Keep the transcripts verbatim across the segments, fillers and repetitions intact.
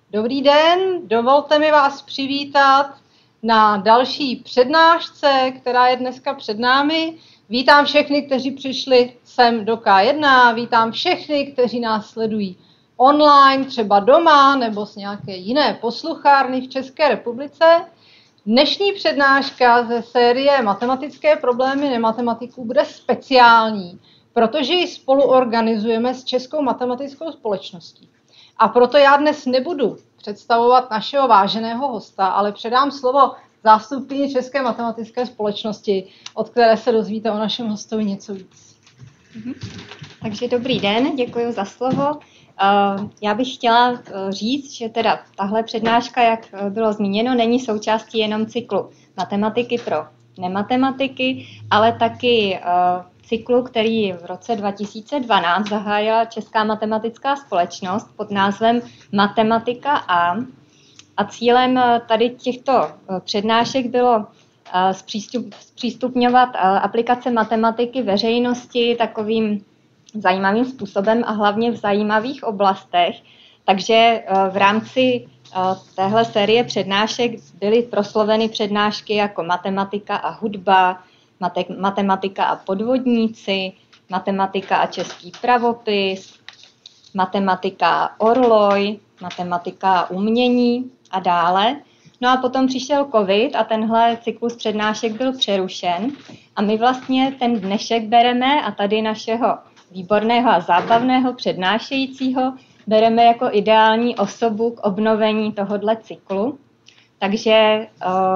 Dobrý den, dovolte mi vás přivítat na další přednášce, která je dneska před námi. Vítám všechny, kteří přišli sem do K jedna, vítám všechny, kteří nás sledují online, třeba doma nebo z nějaké jiné posluchárny v České republice. Dnešní přednáška ze série Matematické problémy nematematiků bude speciální, protože ji spolu organizujeme s Českou matematickou společností. A proto já dnes nebudu představovat našeho váženého hosta, ale předám slovo zástupkyni České matematické společnosti, od které se dozvíte o našem hostovi něco víc. Mhm. Takže dobrý den, děkuji za slovo. Já bych chtěla říct, že teda tahle přednáška, jak bylo zmíněno, není součástí jenom cyklu matematiky pro nematematiky, ale taky cyklu, který v roce dva tisíce dvanáct zahájila Česká matematická společnost pod názvem Matematika A. A cílem tady těchto přednášek bylo zpřístup, zpřístupňovat aplikace matematiky veřejnosti takovým zajímavým způsobem a hlavně v zajímavých oblastech. Takže v rámci téhle série přednášek byly prosloveny přednášky jako matematika a hudba, matematika a podvodníci, matematika a český pravopis, matematika a orloj, matematika a umění a dále. No a potom přišel covid a tenhle cyklus přednášek byl přerušen a my vlastně ten dnešek bereme a tady našeho výborného a zábavného přednášejícího bereme jako ideální osobu k obnovení tohohle cyklu. Takže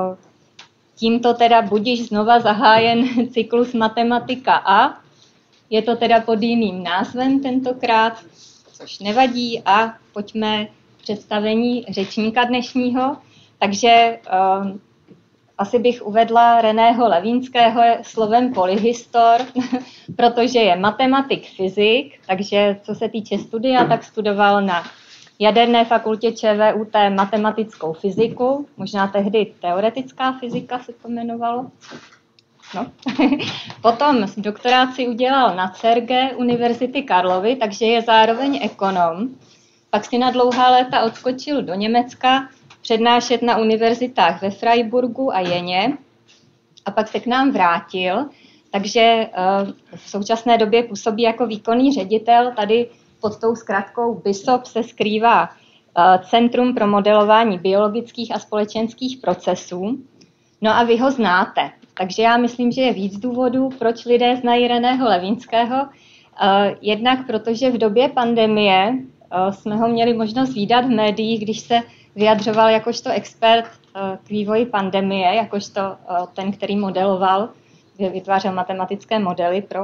tímto teda budiž znova zahájen cyklus Matematika A. Je to teda pod jiným názvem tentokrát, což nevadí, a pojďme k představení řečníka dnešního. Takže uh, asi bych uvedla Reného Levínského slovem polyhistor, protože je matematik, fyzik, takže co se týče studia, tak studoval na Jaderné fakultě ČVUT matematickou fyziku, možná tehdy teoretická fyzika se to jmenovalo. No. Potom doktorát si udělal na C E R G Univerzity Karlovy, takže je zároveň ekonom. Pak si na dlouhá léta odskočil do Německa přednášet na univerzitách ve Freiburgu a Jeně a pak se k nám vrátil, takže v současné době působí jako výkonný ředitel. Tady pod tou zkratkou B I S O P se skrývá Centrum pro modelování biologických a společenských procesů. No a vy ho znáte, takže já myslím, že je víc důvodů, proč lidé znají Reného Levínského. Jednak protože v době pandemie jsme ho měli možnost vídat v médiích, když se vyjadřoval jakožto expert k vývoji pandemie, jakožto ten, který modeloval, vytvářel matematické modely pro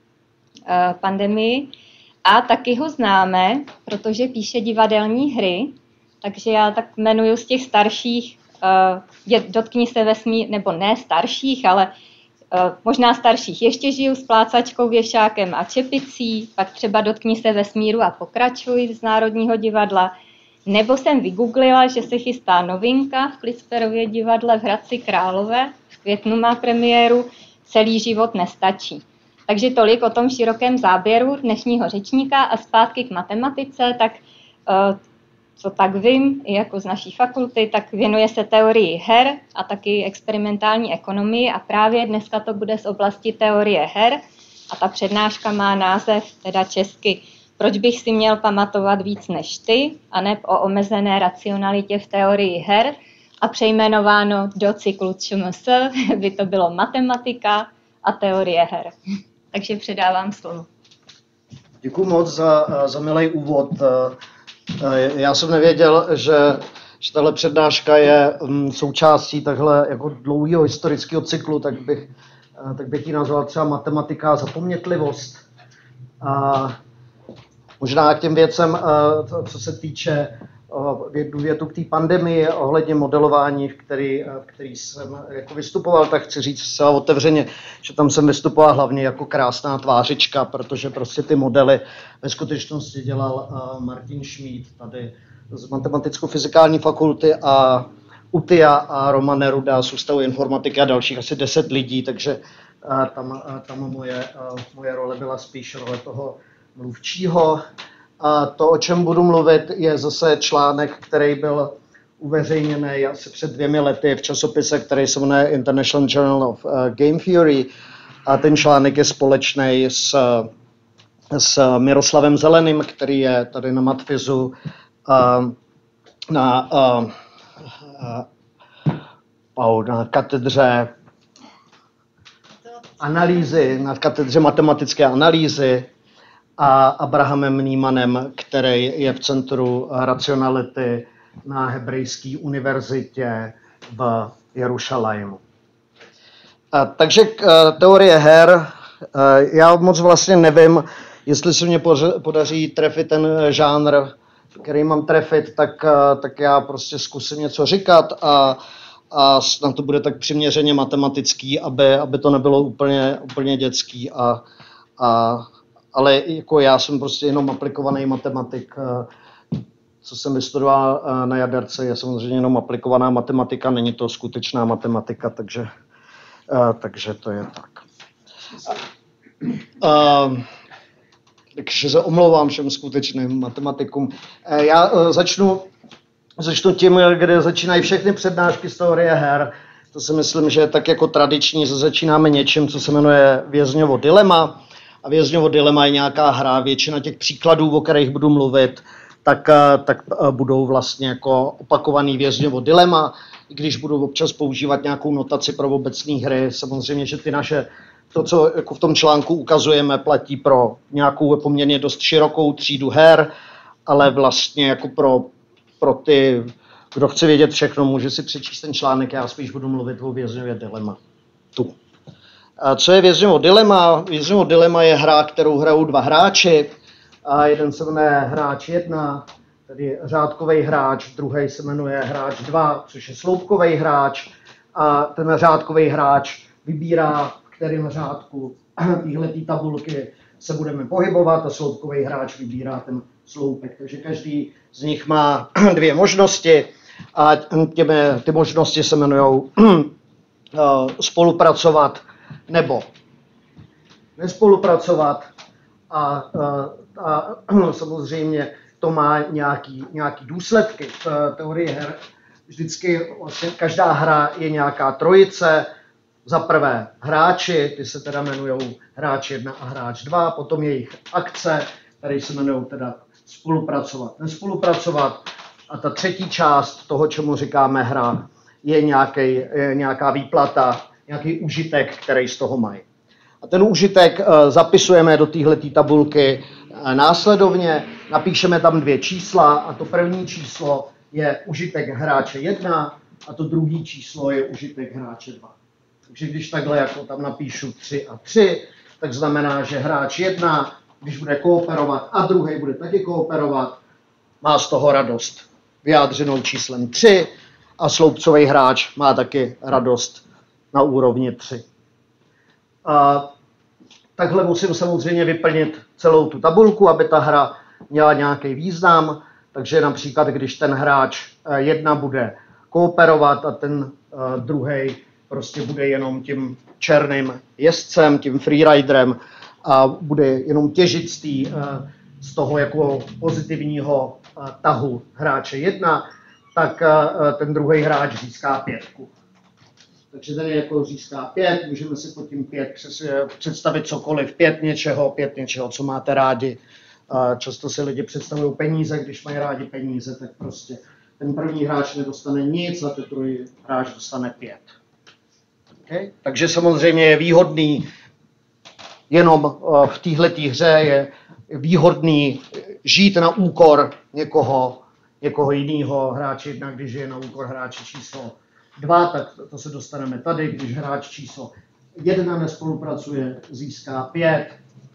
pandemii. A taky ho známe, protože píše divadelní hry, takže já tak jmenuji z těch starších, uh, dotkni se vesmír, nebo ne starších, ale uh, možná starších. Ještě žiju s plácačkou, věšákem a čepicí, pak třeba Dotkni se vesmíru a pokračuj z Národního divadla. Nebo jsem vygooglila, že se chystá novinka v Klicperově divadle v Hradci Králové, v květnu má premiéru Celý život nestačí. Takže tolik o tom širokém záběru dnešního řečníka a zpátky k matematice, tak co tak vím, i jako z naší fakulty, tak věnuje se teorii her a taky experimentální ekonomii a právě dneska to bude z oblasti teorie her a ta přednáška má název teda česky Proč bych si měl pamatovat víc než ty, aneb o omezené racionalitě v teorii her a přejmenováno do cyklu ČMS, by to bylo matematika a teorie her. Takže předávám slovo. Děkuji moc za, za milý úvod. Já jsem nevěděl, že, že tahle přednáška je součástí takhle jako dlouhého historického cyklu, tak bych, tak bych ji nazval třeba matematika a zapomnětlivost. A možná k těm věcem, co se týče jednu větu k té pandemii ohledně modelování, v který, v který jsem jako vystupoval, tak chci říct zcela otevřeně, že tam jsem vystupoval hlavně jako krásná tvářička, protože prostě ty modely ve skutečnosti dělal Martin Šmíd tady z Matematicko-fyzikální fakulty a U T I A a Roman Neruda z Ústavu informatiky a dalších asi deset lidí, takže tam, tam moje, moje role byla spíš role toho mluvčího. A to, o čem budu mluvit, je zase článek, který byl uveřejněný asi před dvěmi lety v časopise, který se jmenuje International Journal of uh, Game Theory. A ten článek je společný s, s Miroslavem Zeleným, který je tady na Matfizu uh, na, uh, uh, na katedře analýzy, na katedře matematické analýzy a Abrahamem Neimanem, který je v Centru racionality na Hebrejské univerzitě v Jerušalému. Takže teorie her, já moc vlastně nevím, jestli se mě podaří trefit ten žánr, který mám trefit, tak, tak já prostě zkusím něco říkat a, a snad to bude tak přiměřeně matematický, aby, aby to nebylo úplně, úplně dětský. A, a, ale jako já jsem prostě jenom aplikovaný matematik. Co jsem vystudoval na jaderce, je samozřejmě jenom aplikovaná matematika, není to skutečná matematika, takže, takže to je tak. Uh, takže se omlouvám všem skutečným matematikům. Já začnu, začnu tím, kde začínají všechny přednášky z teorie her. To si myslím, že je tak jako tradiční, že začínáme něčím, co se jmenuje Vězňovo dilema. A Vězňovo dilema je nějaká hra, většina těch příkladů, o kterých budu mluvit, tak, tak budou vlastně jako opakovaný Vězňovo dilema, i když budu občas používat nějakou notaci pro obecné hry. Samozřejmě, že ty naše, to, co jako v tom článku ukazujeme, platí pro nějakou poměrně dost širokou třídu her, ale vlastně jako pro, pro ty, kdo chce vědět všechno, může si přečíst ten článek, já spíš budu mluvit o Vězňově dilema. Tu. A co je Vězňovo dilema? Vězňovo dilema je hra, kterou hrajou dva hráči. A jeden se jmenuje hráč jedna, tedy řádkový hráč, druhý se jmenuje hráč dva, což je sloupkový hráč. A ten řádkový hráč vybírá, v kterém řádku téhletý tabulky se budeme pohybovat a sloupkový hráč vybírá ten sloupek. Takže každý z nich má dvě možnosti a těmi, ty možnosti se jmenují spolupracovat nebo nespolupracovat. A, a, a samozřejmě to má nějaký, nějaký důsledky v teorii her. Vždycky vlastně každá hra je nějaká trojice. Za prvé hráči, ty se teda jmenují hráč jedna a hráč dva, potom jejich akce, které se jmenují teda spolupracovat, nespolupracovat. A ta třetí část toho, čemu říkáme hra, je, nějaký, je nějaká výplata, nějaký užitek, který z toho mají. A ten užitek zapisujeme do téhleté tabulky následovně, napíšeme tam dvě čísla a to první číslo je užitek hráče jedna a to druhé číslo je užitek hráče dva. Takže když takhle jako tam napíšu tři a tři, tak znamená, že hráč jedna, když bude kooperovat a druhý bude taky kooperovat, má z toho radost vyjádřenou číslem tři a sloupcový hráč má taky radost na úrovni tři. A takhle musím samozřejmě vyplnit celou tu tabulku, aby ta hra měla nějaký význam. Takže například, když ten hráč jedna bude kooperovat a ten uh, druhý prostě bude jenom tím černým jezdcem, tím freeriderem a bude jenom těžit z, tý, uh, z toho jako pozitivního uh, tahu hráče jedna, tak uh, ten druhý hráč získá pětku. Takže tady jako získá pět, můžeme si pod tím pět představit cokoliv, pět něčeho, pět něčeho, co máte rádi. Často si lidi představují peníze, když mají rádi peníze, tak prostě ten první hráč nedostane nic a ten druhý hráč dostane pět. Okay? Takže samozřejmě je výhodný, jenom v téhleté hře je výhodný žít na úkor někoho, někoho jiného hráče jedna, když je na úkor hráče číslo dva, tak to se dostaneme tady, když hráč číslo jedna nespolupracuje, získá pět.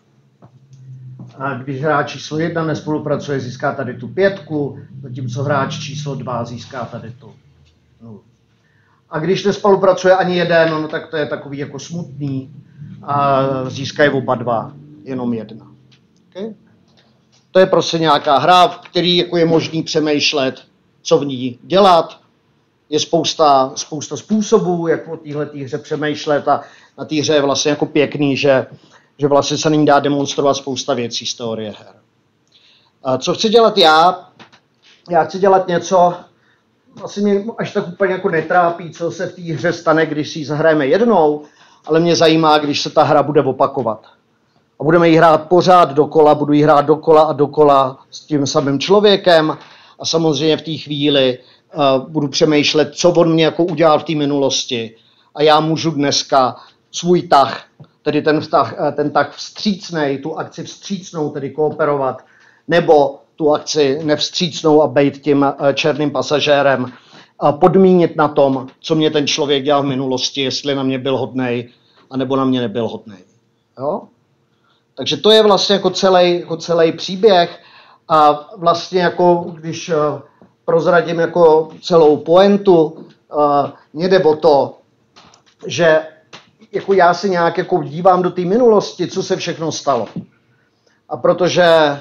A když hráč číslo jedna nespolupracuje, získá tady tu pětku, zatímco hráč číslo dva získá tady tu nulu. A když nespolupracuje ani jeden, no, tak to je takový jako smutný a získají oba dva jenom jedna. Okay? To je prostě nějaká hra, v který jako je možný přemýšlet, co v ní dělat. Je spousta, spousta způsobů, jak o téhleté hře přemýšlet a na té hře je vlastně jako pěkný, že, že vlastně se není dá demonstrovat spousta věcí z teorie her. Co chci dělat já? Já chci dělat něco, asi mě až tak úplně jako netrápí, co se v té hře stane, když si ji zahrajeme jednou, ale mě zajímá, když se ta hra bude opakovat. A budeme ji hrát pořád dokola, budu ji hrát dokola a dokola s tím samým člověkem a samozřejmě v té chvíli uh, budu přemýšlet, co on mě jako udělal v té minulosti. A já můžu dneska svůj tah, tedy ten, vztah, ten tah vstřícnej, tu akci vstřícnou, tedy kooperovat, nebo tu akci nevstřícnou a být tím černým pasažérem, a podmínit na tom, co mě ten člověk dělal v minulosti, jestli na mě byl hodnej, anebo na mě nebyl hodnej. Jo? Takže to je vlastně jako celý, jako celý příběh a vlastně jako, když prozradím jako celou pointu, mně jde o to, že jako já si nějak jako dívám do té minulosti, co se všechno stalo. A protože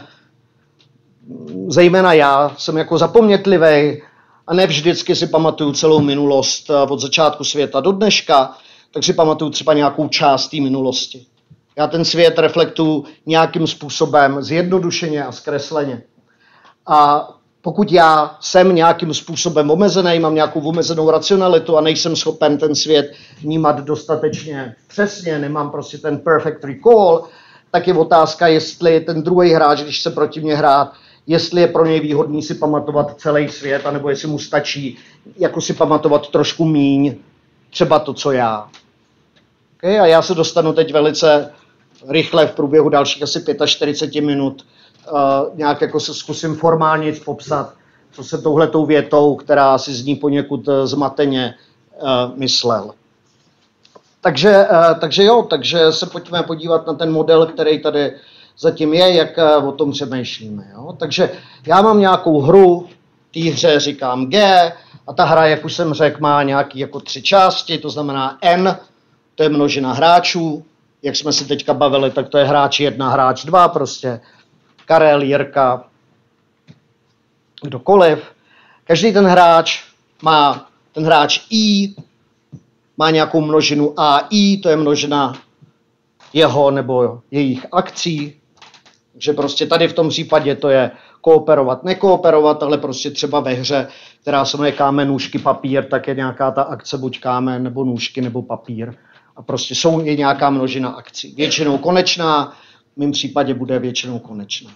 zejména já jsem jako zapomnětlivý a ne vždycky si pamatuju celou minulost od začátku světa do dneška, tak si pamatuju třeba nějakou část té minulosti. Já ten svět reflektuju nějakým způsobem zjednodušeně a zkresleně. A pokud já jsem nějakým způsobem omezený, mám nějakou omezenou racionalitu a nejsem schopen ten svět vnímat dostatečně přesně, nemám prostě ten perfect recall, tak je otázka, jestli ten druhý hráč, když se proti mě hrát, jestli je pro něj výhodný si pamatovat celý svět, anebo jestli mu stačí jako si pamatovat trošku míň, třeba to, co já. Okay? A já se dostanu teď velice rychle v průběhu dalších asi čtyřicet pět minut uh, nějak jako se zkusím formálně popsat, co se touhletou větou, která si zní poněkud zmateně, uh, myslel. Takže, uh, takže jo, takže se pojďme podívat na ten model, který tady zatím je, jak uh, o tom přemýšlíme. Jo? Takže já mám nějakou hru, té hře říkám G, a ta hra, jak už jsem řekl, má nějaký jako tři části, to znamená N, to je množina hráčů. Jak jsme si teďka bavili, tak to je hráč jedna, hráč dva, prostě Karel, Jirka, kdokoliv. Každý ten hráč má, ten hráč I, má nějakou množinu A I, to je množina jeho nebo jejich akcí. Takže prostě tady v tom případě to je kooperovat, nekooperovat, ale prostě třeba ve hře, která se jmenuje kámen, nůžky, papír, tak je nějaká ta akce buď kámen, nebo nůžky, nebo papír. A prostě jsou je nějaká množina akcí. Většinou konečná, v mém případě bude většinou konečná.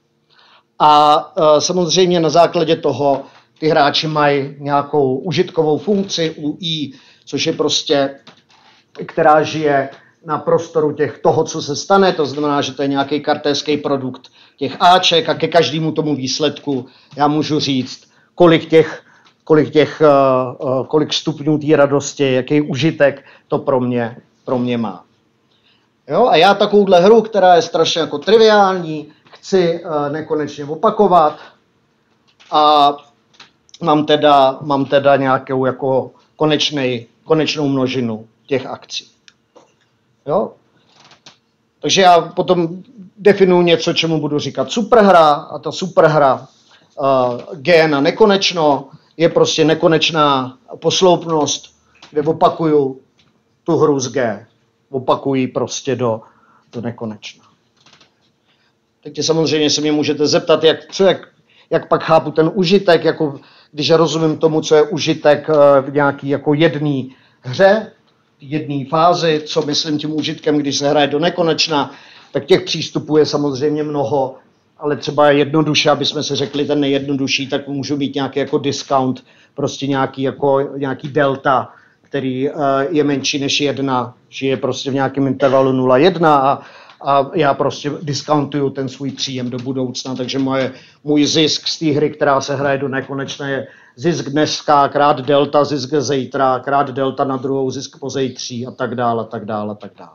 A e, samozřejmě na základě toho ty hráči mají nějakou užitkovou funkci u I, což je prostě, která žije na prostoru těch toho, co se stane, to znamená, že to je nějaký kartéský produkt těch Aček a ke každému tomu výsledku já můžu říct, kolik těch kolik, těch, uh, kolik stupňů té radosti, jaký užitek to pro mě, pro mě má. Jo? A já takovouhle hru, která je strašně jako triviální, chci uh, nekonečně opakovat a mám teda, mám teda nějakou jako konečnej, konečnou množinu těch akcí. Jo? Takže já potom definuji něco, čemu budu říkat superhra a ta superhra uh, G na nekonečno je prostě nekonečná posloupnost, kde opakuju tu hru z G. Opakuji prostě do, do nekonečna. Takže samozřejmě se mě můžete zeptat, jak, co, jak, jak pak chápu ten užitek, jako, když rozumím tomu, co je užitek v nějaký jako jedné hře, jedné fázi, co myslím tím užitkem, když se hraje do nekonečna, tak těch přístupů je samozřejmě mnoho, ale třeba jednoduše, aby jsme si řekli ten nejjednodušší, tak můžu mít nějaký jako discount, prostě nějaký, jako, nějaký delta, který uh, je menší než jedna, žije prostě v nějakém intervalu nula jedna a, a já prostě discountuju ten svůj příjem do budoucna, takže moje, můj zisk z té hry, která se hraje do nekonečna, je zisk dneska, krát delta, zisk zítra, krát delta na druhou, zisk po zítří a tak dále, a tak dále, a tak dále.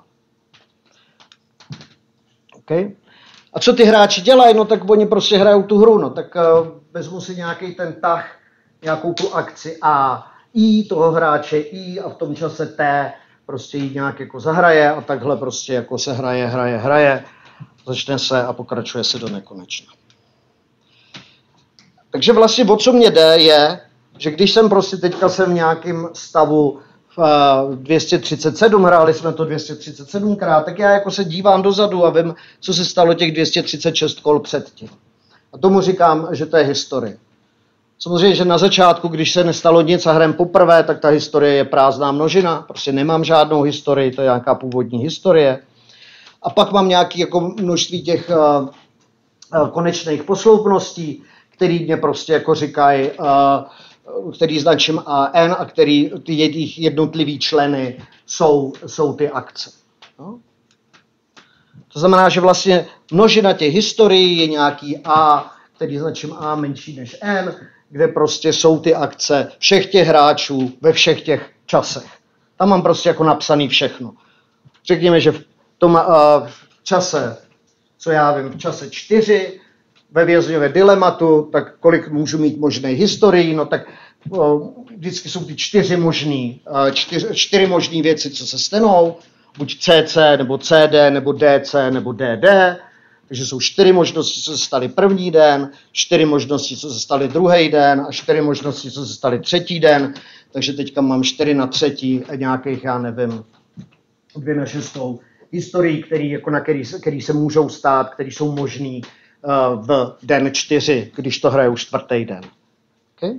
Okay? A co ty hráči dělají? No tak oni prostě hrajou tu hru, no tak uh, vezmu si nějaký ten tah, nějakou tu akci A, I toho hráče I a v tom čase T prostě jí nějak jako zahraje a takhle prostě jako se hraje, hraje, hraje, začne se a pokračuje se do nekonečna. Takže vlastně o co mě jde je, že když jsem prostě teďka jsem v nějakém stavu v dvě stě třicet sedm, hráli jsme to dvě stě třicet sedmkrát, tak já jako se dívám dozadu a vím, co se stalo těch dvě stě třicet šest kol předtím. A tomu říkám, že to je historie. Samozřejmě, že na začátku, když se nestalo nic a hrem poprvé, tak ta historie je prázdná množina. Prostě nemám žádnou historii, to je nějaká původní historie. A pak mám nějaké jako množství těch uh, uh, konečných posloupností, který mě prostě jako říkají, uh, který značím A N a který ty jejich jednotlivý členy jsou, jsou ty akce. No? To znamená, že vlastně množina těch historií je nějaký A, který značím A menší než N, kde prostě jsou ty akce všech těch hráčů ve všech těch časech. Tam mám prostě jako napsaný všechno. Řekněme, že v tom uh, čase, co já vím, v čase čtyři, ve vězňově dilematu, tak kolik můžu mít možných historií, no tak uh, vždycky jsou ty čtyři možný, uh, čtyři, čtyři možný věci, co se stanou, buď C C, nebo C D, nebo D C, nebo D D. Takže jsou čtyři možnosti, co se staly první den, čtyři možnosti, co se staly druhý den a čtyři možnosti, co se staly třetí den. Takže teďka mám čtyři na třetí a nějakých, já nevím, dvě na šestou historií, který, jako na který, který se můžou stát, který jsou možný uh, v den čtyři, když to hraju čtvrtý den. Okay?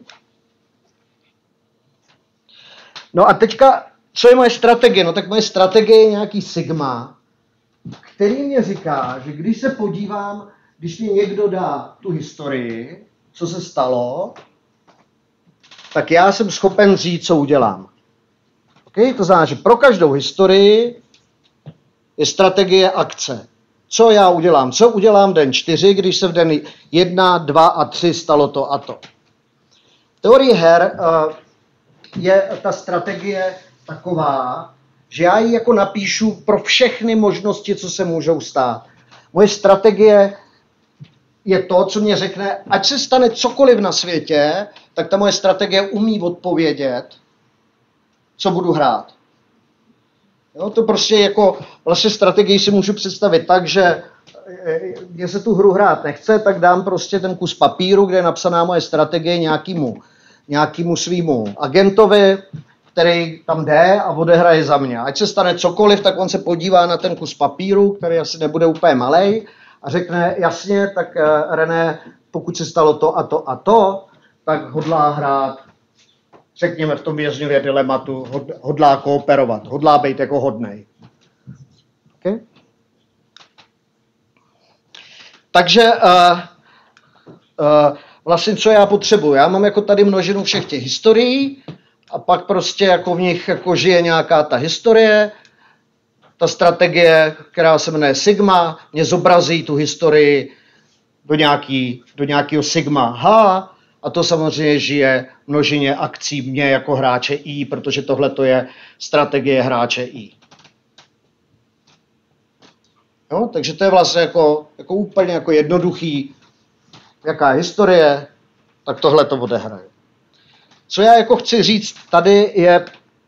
No a teďka, co je moje strategie? No tak moje strategie je nějaký sigma, který mě říká, že když se podívám, když mi někdo dá tu historii, co se stalo, tak já jsem schopen říct, co udělám. Okay? To znamená, že pro každou historii je strategie akce. Co já udělám? Co udělám den čtyři, když se v den jedna, dva a tři stalo to a to. V teorii her uh, je ta strategie taková, že já ji jako napíšu pro všechny možnosti, co se můžou stát. Moje strategie je to, co mě řekne, ať se stane cokoliv na světě, tak ta moje strategie umí odpovědět, co budu hrát. Jo, to prostě jako, vlastně strategii si můžu představit tak, že mě se tu hru hrát nechce, tak dám prostě ten kus papíru, kde je napsaná moje strategie nějakému, nějakému svýmu agentovi, který tam jde a odehraje za mě. Ať se stane cokoliv, tak on se podívá na ten kus papíru, který asi nebude úplně malej, a řekne, jasně, tak uh, René, pokud se stalo to a to a to, tak hodlá hrát, řekněme v tom vězňově dilematu, hod, hodlá kooperovat, hodlá být jako hodnej. Okay? Takže uh, uh, vlastně co já potřebuji? Já mám jako tady množinu všech těch historií, a pak prostě jako v nich jako žije nějaká ta historie, ta strategie, která se jmenuje Sigma, mě zobrazí tu historii do, nějaký, do nějakého Sigma H a to samozřejmě žije množině akcí mě jako hráče I, protože tohle to je strategie hráče I. Jo, takže to je vlastně jako, jako úplně jako jednoduchý, jaká je historie, tak tohle to odehraje. Co já jako chci říct tady je,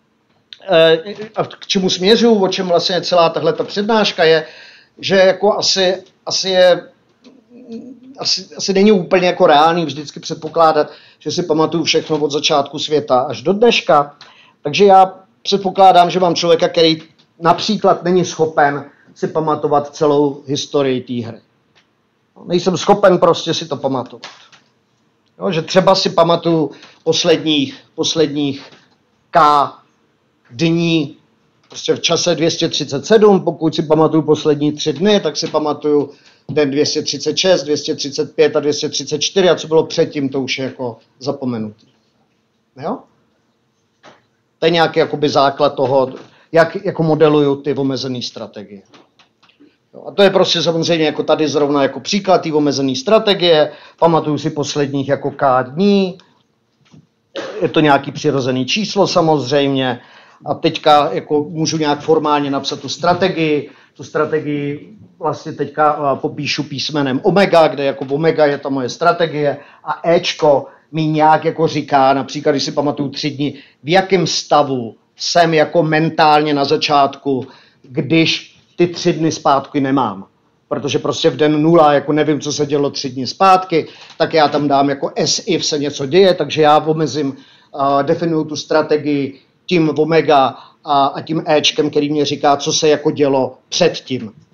a k čemu směřuju, o čem vlastně je celá tahleta přednáška, je, že jako asi, asi, je, asi, asi není úplně jako reálný vždycky předpokládat, že si pamatuju všechno od začátku světa až do dneška. Takže já předpokládám, že mám člověka, který například není schopen si pamatovat celou historii té hry. Nejsem schopen prostě si to pamatovat. Jo, že třeba si pamatuju posledních, posledních K dní, prostě v čase dvě stě třicet sedm, pokud si pamatuju poslední tři dny, tak si pamatuju den dvě stě třicet šest, dvě stě třicet pět a dvě stě třicet čtyři a co bylo předtím, to už je jako zapomenutý. Jo? To je nějaký jakoby základ toho, jak jako modeluju ty omezené strategie. Jo, a to je prostě samozřejmě jako tady zrovna jako příklad té omezené strategie. Pamatuju si posledních jako K dní. Je to nějaký přirozený číslo samozřejmě. A teďka jako můžu nějak formálně napsat tu strategii. Tu strategii vlastně teďka popíšu písmenem omega, kde jako omega je ta moje strategie. A Ečko mi nějak jako říká, například když si pamatuju tři dny, v jakém stavu jsem jako mentálně na začátku, když ty tři dny zpátky nemám. Protože prostě v den nula, jako nevím, co se dělo tři dny zpátky, tak já tam dám jako as if se něco děje, takže já omezím, uh, definuju tu strategii tím omega a, a tím Ečkem, který mě říká, co se jako dělo předtím.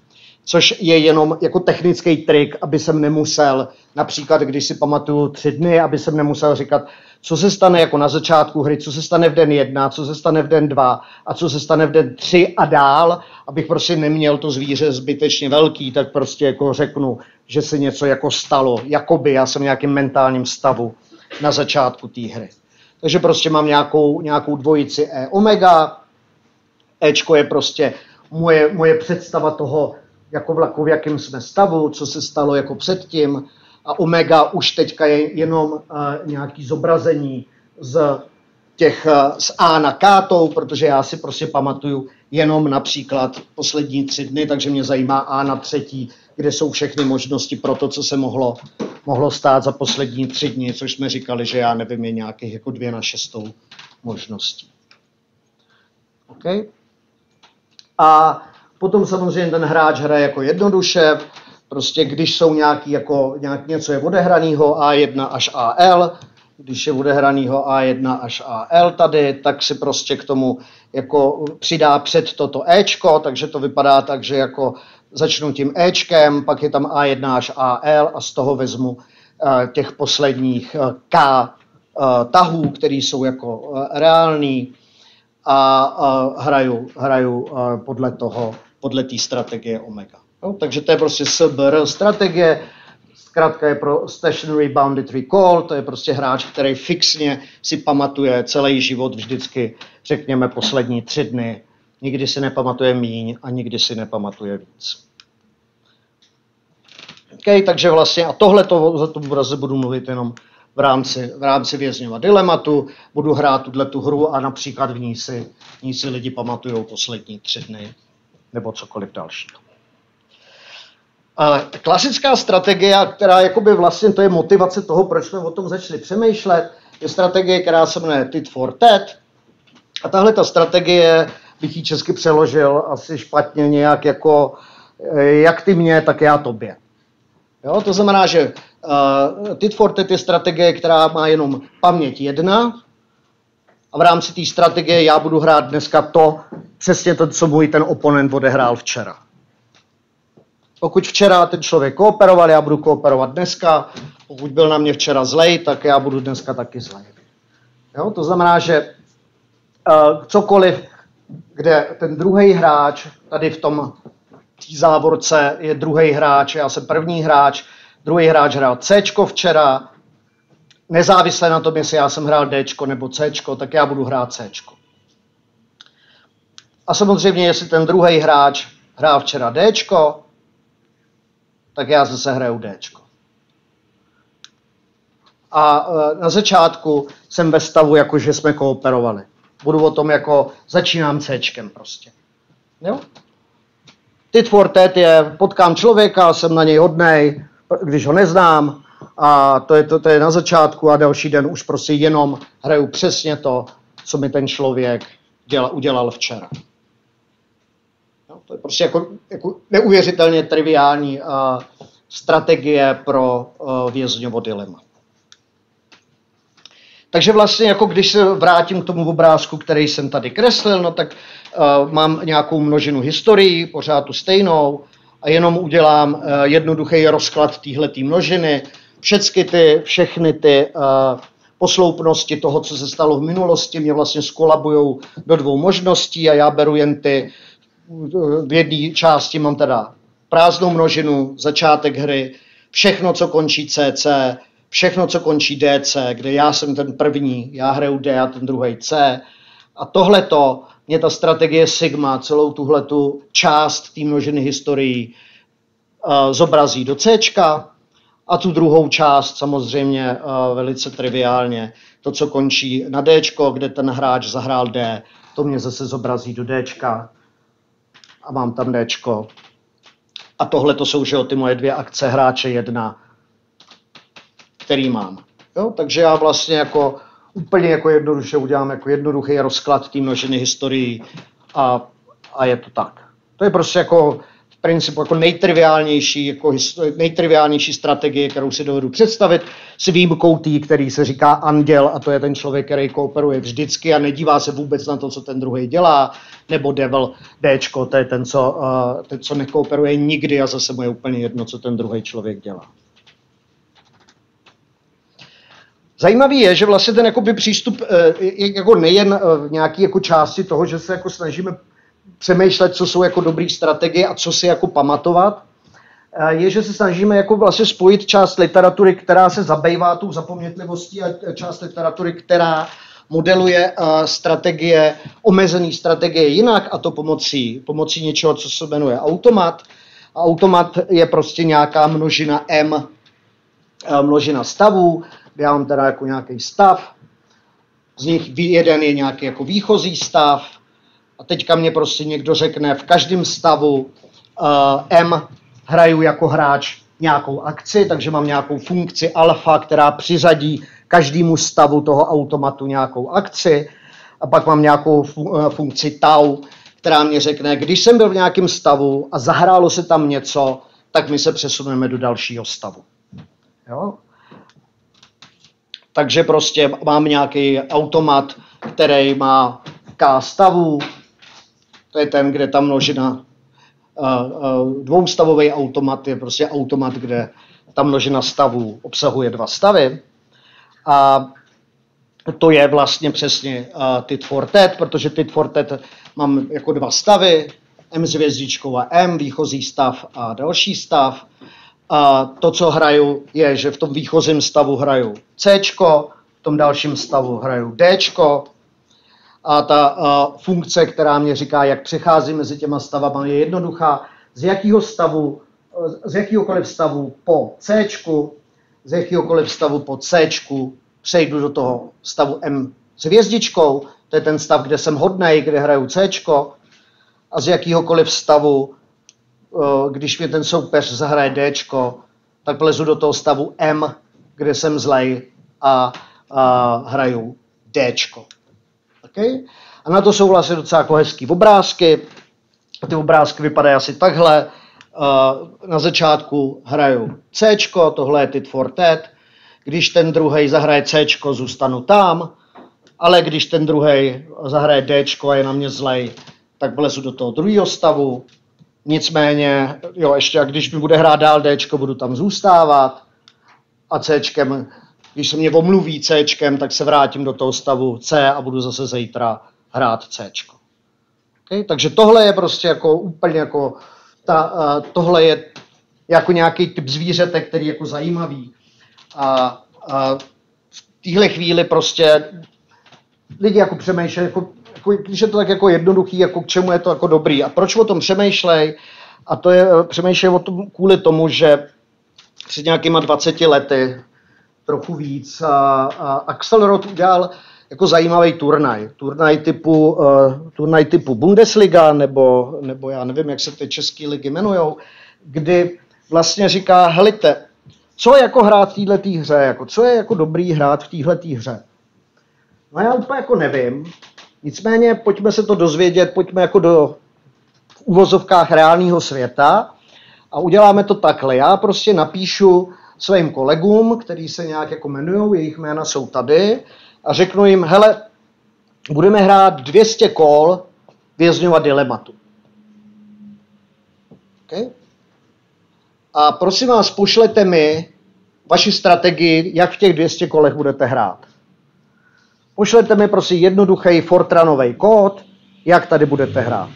což je jenom jako technický trik, aby jsem nemusel, například když si pamatuju tři dny, aby jsem nemusel říkat, co se stane jako na začátku hry, co se stane v den jedna, co se stane v den dva a co se stane v den tři a dál, abych prostě neměl to zvíře zbytečně velký, tak prostě jako řeknu, že se něco jako stalo, jakoby já jsem v nějakým mentálním stavu na začátku té hry. Takže prostě mám nějakou, nějakou dvojici E omega, Ečko je prostě moje, moje představa toho, jako vlaku, v jakém jsme stavu, co se stalo jako předtím, a omega už teďka je jenom uh, nějaký zobrazení z těch uh, z A na kátou, protože já si prostě pamatuju jenom například poslední tři dny, takže mě zajímá A na třetí, kde jsou všechny možnosti pro to, co se mohlo, mohlo stát za poslední tři dny, což jsme říkali, že já nevím, je nějakých jako dvě na šestou možností. Okay. A potom samozřejmě ten hráč hraje jako jednoduše, prostě když jsou nějaký, jako, nějak něco je odehranýho A jedna až A L, když je odehranýho A jedna až A L tady, tak si prostě k tomu jako přidá před toto Ečko, takže to vypadá tak, že jako začnu tím Ečkem, pak je tam A jedna až A L a z toho vezmu uh, těch posledních uh, K uh, tahů, které jsou jako uh, reální, a uh, hraju, hraju uh, podle toho, podle té strategie omega. No, takže to je prostě S B R strategie, zkrátka je pro Stationary Bounded Recall, to je prostě hráč, který fixně si pamatuje celý život vždycky, řekněme, poslední tři dny, nikdy si nepamatuje míň a nikdy si nepamatuje víc. Okay, takže vlastně, a tohle to, za to budu mluvit jenom v rámci, v rámci vězňova dilematu, budu hrát tuto hru a například v ní si, v ní si lidi pamatujou poslední tři dny nebo cokoliv dalšího. A klasická strategie, která jakoby vlastně to je motivace toho, proč jsme o tom začali přemýšlet, je strategie, která se jmenuje Tit for Tat. A tahle ta strategie, bych ji česky přeložil asi špatně nějak jako jak ty mě, tak já tobě. Jo, to znamená, že uh, Tit for Tat je strategie, která má jenom paměť jedna a v rámci té strategie já budu hrát dneska to, přesně to, co můj ten oponent odehrál včera. Pokud včera ten člověk kooperoval, já budu kooperovat dneska, pokud byl na mě včera zlej, tak já budu dneska taky zlej. Jo, to znamená, že uh, cokoliv, kde ten druhý hráč, tady v tom té závorce je druhý hráč, já jsem první hráč, druhý hráč hrál Cčko včera, nezávisle na tom, jestli já jsem hrál Dčko nebo Cčko, tak já budu hrát Cčko. A samozřejmě, jestli ten druhý hráč hrál včera Dčko, tak já zase hraju Dčko. A na začátku jsem ve stavu, jako že jsme kooperovali. Budu o tom jako, začínám Cčkem prostě. Jo? Tit for Tat je, potkám člověka, jsem na něj hodnej, když ho neznám, a to je, to, to je na začátku a další den už prostě jenom hraju přesně to, co mi ten člověk děla, udělal včera. No, to je prostě jako, jako neuvěřitelně triviální uh, strategie pro uh, vězňovo dilema. Takže vlastně, jako když se vrátím k tomu obrázku, který jsem tady kreslil, no tak uh, mám nějakou množinu historií, pořád tu stejnou, a jenom udělám uh, jednoduchý rozklad téhletý množiny. Všechny ty, všechny ty uh, posloupnosti toho, co se stalo v minulosti, mě vlastně skolabujou do dvou možností a já beru jen ty, v jedné části mám teda prázdnou množinu, začátek hry, všechno, co končí C C, všechno, co končí D C, kde já jsem ten první, já hraju D a ten druhý C. A tohleto, mě ta strategie Sigma, celou tuhletu část té množiny historií uh, zobrazí do Cčka a tu druhou část samozřejmě uh, velice triviálně, to, co končí na Dčko, kde ten hráč zahrál D, to mě zase zobrazí do Dčka a mám tam Dčko. A tohle to jsou, že jo, ty moje dvě akce hráče jedna, který mám. Jo? Takže já vlastně jako úplně jako jednoduše udělám jako jednoduchý rozklad té množiny historií a, a je to tak. To je prostě jako principu jako nejtriviálnější, jako nejtriviálnější strategie, kterou si dovedu představit, s výjimkou tý, který se říká anděl, a to je ten člověk, který kooperuje vždycky a nedívá se vůbec na to, co ten druhý dělá, nebo devil Dčko, to je ten, co, uh, ten, co nekooperuje nikdy a zase mu je úplně jedno, co ten druhý člověk dělá. Zajímavý je, že vlastně ten jakoby přístup je jako nejen v nějaké jako části toho, že se jako snažíme přemýšlet, co jsou jako dobré strategie a co si jako pamatovat, je, že se snažíme jako vlastně spojit část literatury, která se zabývá tou zapomnětlivostí a část literatury, která modeluje strategie, omezené strategie jinak, a to pomocí, pomocí něčeho, co se jmenuje automat. A automat je prostě nějaká množina M, množina stavů, já mám teda jako nějaký stav, z nich jeden je nějaký jako výchozí stav a teďka mě prostě někdo řekne, v každém stavu uh, M hraju jako hráč nějakou akci, takže mám nějakou funkci alfa, která přiřadí každému stavu toho automatu nějakou akci, a pak mám nějakou funkci tau, která mě řekne, když jsem byl v nějakém stavu a zahrálo se tam něco, tak my se přesuneme do dalšího stavu. Jo? Takže prostě mám nějaký automat, který má K stavů, to je ten, kde ta množina, dvoustavový automat je prostě automat, kde ta množina stavů obsahuje dva stavy. A to je vlastně přesně tit for tat, protože tit for tat mám jako dva stavy, M s hvězdičkou a M, výchozí stav a další stav. A to, co hraju, je, že v tom výchozím stavu hraju C, v tom dalším stavu hraju D. A ta uh, funkce, která mě říká, jak přecházím mezi těma stavama, je jednoduchá. Z jakého stavu, z jakýhokoliv stavu po C, z jakýhokoliv stavu po C přejdu do toho stavu M s hvězdičkou, to je ten stav, kde jsem hodnej, kde hraju C, a z jakýhokoliv stavu, když mě ten soupeř zahraje D, tak vlezu do toho stavu M, kde jsem zlej, a, a hraju D. Okay? A na to jsou vlastně docela jako hezký obrázky. Ty obrázky vypadají asi takhle. Na začátku hraju C, tohle je tit for tat. Když ten druhej zahraje C, zůstanu tam, ale když ten druhej zahraje D a je na mě zlej, tak vlezu do toho druhého stavu. Nicméně, jo, ještě jak když mi bude hrát dál D, budu tam zůstávat a C, když se mě omluví C, tak se vrátím do toho stavu C a budu zase zítra hrát C. Okay? Takže tohle je prostě jako úplně jako, ta, uh, tohle je jako nějaký typ zvířete, který je jako zajímavý. A, a v téhle chvíli prostě lidi jako přemýšlejí, jako, jako, když je to tak jako jednoduchý, jako k čemu je to jako dobrý a proč o tom přemýšlej. A to je, přemýšlej o tom kvůli tomu, že před nějakýma dvaceti lety, trochu víc, a, a Axelrod udělal jako zajímavý turnaj. Turnaj typu, uh, turnaj typu Bundesliga, nebo, nebo já nevím, jak se ty české ligy jmenujou, kdy vlastně říká, helejte, co je jako hrát v této hře, jako, co je jako dobrý hrát v této hře. No já úplně jako nevím, nicméně pojďme se to dozvědět, pojďme jako do v uvozovkách reálného světa a uděláme to takhle. Já prostě napíšu svým kolegům, který se nějak jako jmenujou, jejich jména jsou tady, a řeknu jim, hele, budeme hrát dvě stě kol Vězňova dilematu. Okay? A prosím vás, pošlete mi vaši strategii, jak v těch dvou stech kolech budete hrát. Pošlete mi prosím jednoduchý Fortranový kód, jak tady budete hrát.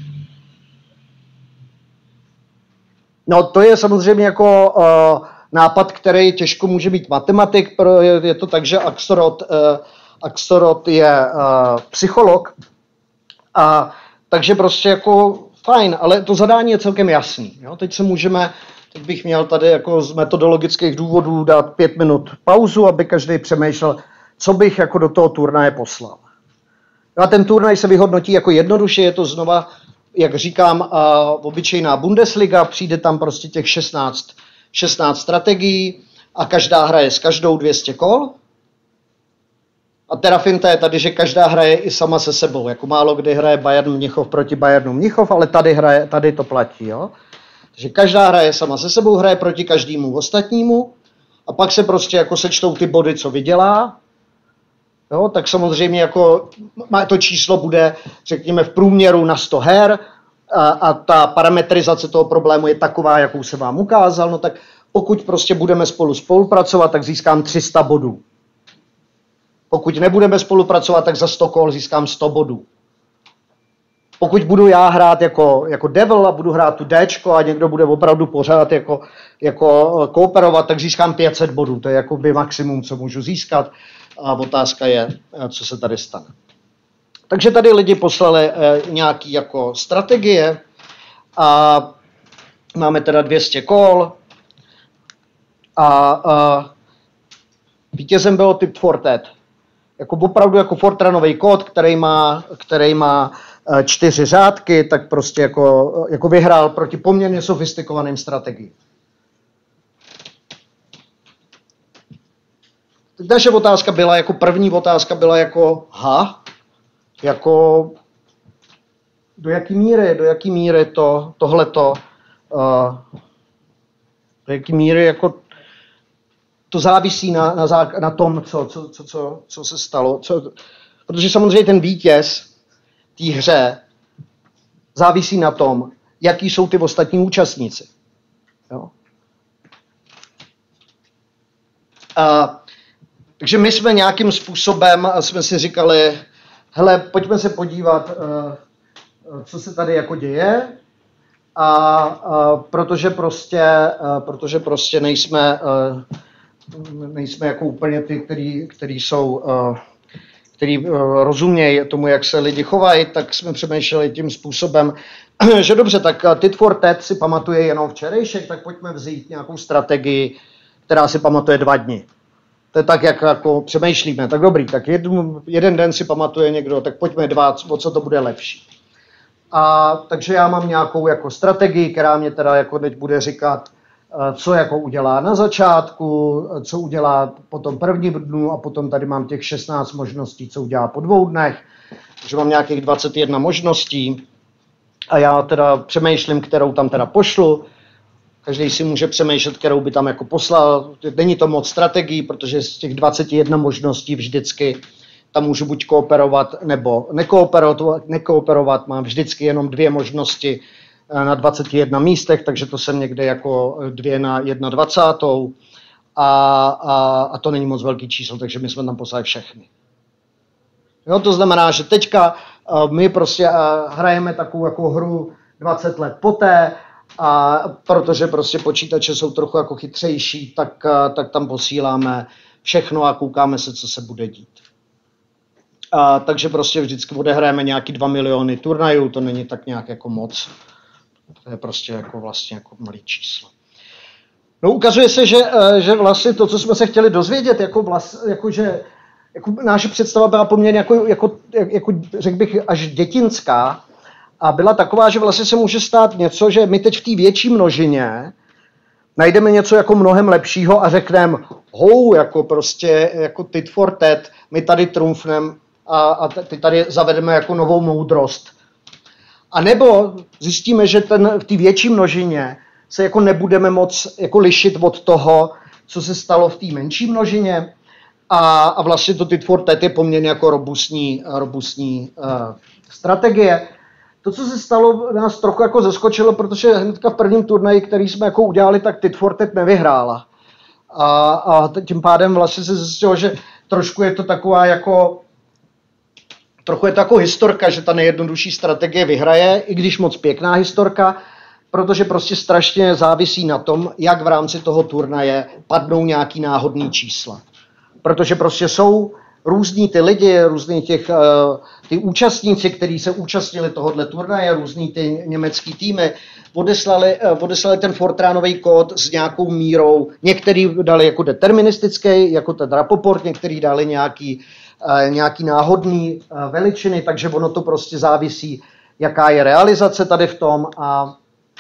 No to je samozřejmě jako uh, nápad, který těžko může být matematik, je to tak, že Axelrod, uh, Axelrod je uh, psycholog, a takže prostě jako fajn, ale to zadání je celkem jasný. Jo? Teď se můžeme, teď bych měl tady jako z metodologických důvodů dát pět minut pauzu, aby každý přemýšlel, co bych jako do toho turnaje poslal. A ten turnaj se vyhodnotí jako jednoduše, je to znova, jak říkám, uh, obyčejná Bundesliga, přijde tam prostě těch šestnáct, šestnáct strategií a každá hraje s každou dvě stě kol. A teda finta je tady, že každá hraje i sama se sebou, jako málo kdy hraje Bayern Mnichov proti Bayernu Mnichov, ale tady, hraje, tady to platí. Jo? Takže každá hraje sama se sebou, hraje proti každému ostatnímu a pak se prostě jako sečtou ty body, co vydělá. Jo, tak samozřejmě jako to číslo bude, řekněme, v průměru na sto her a, a ta parametrizace toho problému je taková, jakou se vám ukázal, no tak pokud prostě budeme spolu spolupracovat, tak získám tři sta bodů. Pokud nebudeme spolupracovat, tak za sto kol získám sto bodů. Pokud budu já hrát jako, jako devil a budu hrát tu Dčko a někdo bude opravdu pořád jako, jako kooperovat, tak získám pět set bodů. To je jako by maximum, co můžu získat. A otázka je, co se tady stane. Takže tady lidi poslali eh, nějaký jako strategie a máme teda dvě stě kol a, a vítězem bylo typ Fortet. Jako opravdu jako Fortranový kód, který má, který má eh, čtyři řádky, tak prostě jako, jako vyhrál proti poměrně sofistikovaným strategiím. Naše otázka byla, jako první otázka byla jako, ha, jako do jaký míry, do jaký míry to, tohleto, uh, do jaký míry jako to závisí na, na, zá, na tom, co, co, co, co, co se stalo. Co, protože samozřejmě ten vítěz té hře závisí na tom, jaký jsou ty ostatní účastníci. Jo? A takže my jsme nějakým způsobem, jsme si říkali, hele, pojďme se podívat, co se tady jako děje, a, a protože prostě, a, protože prostě nejsme, nejsme jako úplně ty, který, který jsou, který rozumějí tomu, jak se lidi chovají, tak jsme přemýšleli tím způsobem, že dobře, tak Tit for Tat si pamatuje jenom včerejšek, tak pojďme vzít nějakou strategii, která si pamatuje dva dny. To je tak, jak jako přemýšlíme. Tak dobrý, tak jednu, jeden den si pamatuje někdo, tak pojďme dva, o co to bude lepší. A takže já mám nějakou jako strategii, která mě teda jako teď bude říkat, co jako udělá na začátku, co udělá po tom prvním dnu a potom tady mám těch šestnáct možností, co udělá po dvou dnech. Takže mám nějakých dvacet jedna možností a já teda přemýšlím, kterou tam teda pošlu. Každý si může přemýšlet, kterou by tam jako poslal. Není to moc strategií, protože z těch dvacet jedna možností vždycky tam můžu buď kooperovat nebo nekooperovat. nekooperovat. Mám vždycky jenom dvě možnosti na dvaceti jedna místech, takže to jsem někde jako dvě na dvacet jedna a, a, a to není moc velký číslo, takže my jsme tam poslali všechny. Jo, to znamená, že teďka my prostě hrajeme takovou jako hru dvacet let poté, a protože prostě počítače jsou trochu jako chytřejší, tak, tak tam posíláme všechno a koukáme se, co se bude dít. A, takže prostě vždycky odehrajeme nějaký dva miliony turnajů, to není tak nějak jako moc. To je prostě jako vlastně jako malý číslo. No ukazuje se, že, že vlastně to, co jsme se chtěli dozvědět, jako, vlast, jako že jako naše představa byla poměrně jako, jako, jako řekl bych až dětinská, a byla taková, že vlastně se může stát něco, že my teď v té větší množině najdeme něco jako mnohem lepšího a řekneme, hou, jako prostě, jako Tit for Tat, my tady trumfneme a, a ty tady zavedeme jako novou moudrost. A nebo zjistíme, že ten, v té větší množině se jako nebudeme moc jako lišit od toho, co se stalo v té menší množině a, a vlastně to Tit for Tat je poměrně jako robustní, robustní uh, strategie. To, co se stalo, nás trochu jako zaskočilo, protože hnedka v prvním turnaji, který jsme jako udělali, tak Tit for Tat nevyhrála. A, a tím pádem vlastně se zjistilo, že trošku je to taková jako, trochu je to jako historka, že ta nejjednodušší strategie vyhraje, i když moc pěkná historka, protože prostě strašně závisí na tom, jak v rámci toho turnaje padnou nějaký náhodný čísla. Protože prostě jsou různí ty lidi, různí těch, ty účastníci, kteří se účastnili tohohle turnaje, různí ty německý týmy, odeslali, odeslali ten Fortranový kód s nějakou mírou. Některý dali jako deterministický, jako ten Rapoport, některý dali nějaký, nějaký náhodný veličiny, takže ono to prostě závisí, jaká je realizace tady v tom. A,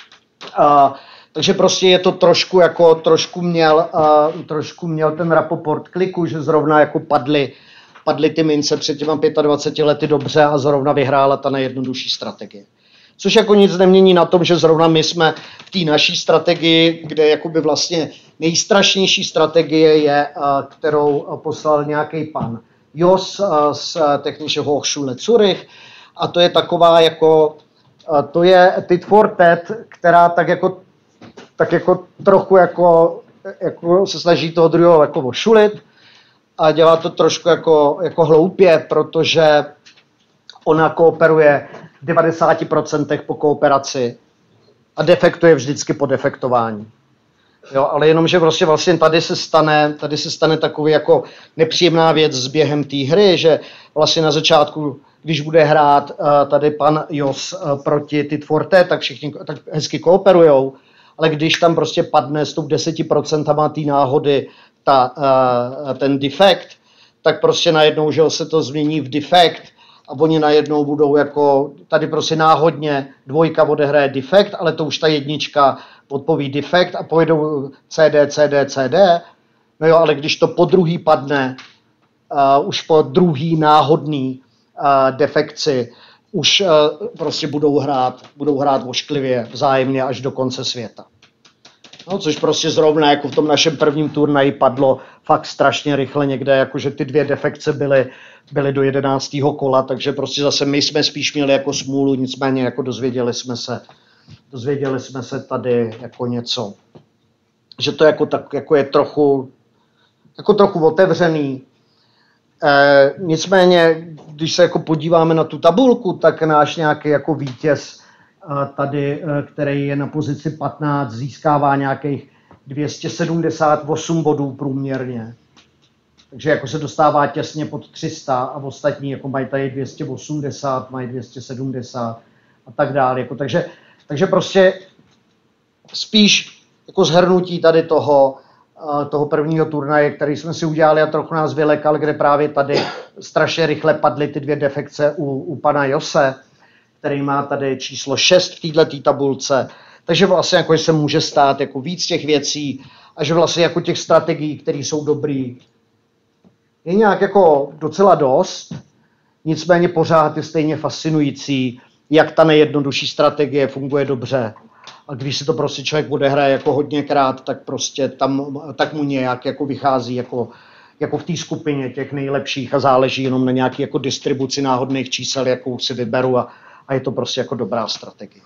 a takže prostě je to trošku jako, trošku měl, uh, trošku měl ten Rapoport kliku, že zrovna jako padly, padly ty mince před těma dvaceti pěti lety dobře a zrovna vyhrála ta nejjednodušší strategie. Což jako nic nemění na tom, že zrovna my jsme v té naší strategii, kde jakoby vlastně nejstrašnější strategie je, kterou poslal nějaký pan Jos z Technische Hochschule Zürich, a to je taková jako, to je tit for tat, která tak jako, tak jako trochu jako, jako se snaží toho druhého jako ošulit a dělá to trošku jako, jako hloupě, protože ona kooperuje v devadesáti procentech po kooperaci a defektuje vždycky po defektování. Jo, ale jenom, že vlastně, vlastně tady se stane, tady se stane takový jako nepříjemná věc s během té hry, že vlastně na začátku, když bude hrát uh, tady pan Jos uh, proti tit for tat, tak všichni tak hezky kooperujou, ale když tam prostě padne s tou deseti procentama té náhody ta, uh, ten defekt, tak prostě najednou, že se to změní v defekt a oni najednou budou jako, tady prostě náhodně dvojka odehraje defekt, ale to už ta jednička odpoví defekt a pojedou C D, C D, C D. No jo, ale když to po druhý padne, uh, už po druhý náhodný uh, defekci, už uh, prostě budou hrát, budou hrát ošklivě vzájemně až do konce světa. No, což prostě zrovna jako v tom našem prvním turnaji padlo fakt strašně rychle někde, jakože ty dvě defekce byly, byly do jedenáctého kola, takže prostě zase my jsme spíš měli jako smůlu, nicméně jako dozvěděli jsme se, dozvěděli jsme se tady jako něco, že to jako, tak, jako je trochu, jako trochu otevřený. E, nicméně, když se jako podíváme na tu tabulku, tak náš nějaký jako vítěz tady, který je na pozici patnáct, získává nějakých dvě stě sedmdesát osm bodů průměrně. Takže jako se dostává těsně pod tři sta a ostatní jako mají tady dvě stě osmdesát, mají dvě stě sedmdesát a tak dále. Jako, takže, takže prostě spíš jako zhrnutí tady toho, toho prvního turnaje, který jsme si udělali a trochu nás vylekal, kde právě tady strašně rychle padly ty dvě defekce u, u pana Jose, který má tady číslo šest v této tabulce. Takže vlastně jako se může stát jako víc těch věcí a že vlastně jako těch strategií, které jsou dobrý, je nějak jako docela dost, nicméně pořád je stejně fascinující, jak ta nejjednodušší strategie funguje dobře. A když si to prostě člověk odehraje jako hodněkrát, tak prostě tam, tak mu nějak jako vychází jako, jako v té skupině těch nejlepších a záleží jenom na nějaké jako distribuci náhodných čísel, jakou si vyberu a, a je to prostě jako dobrá strategie.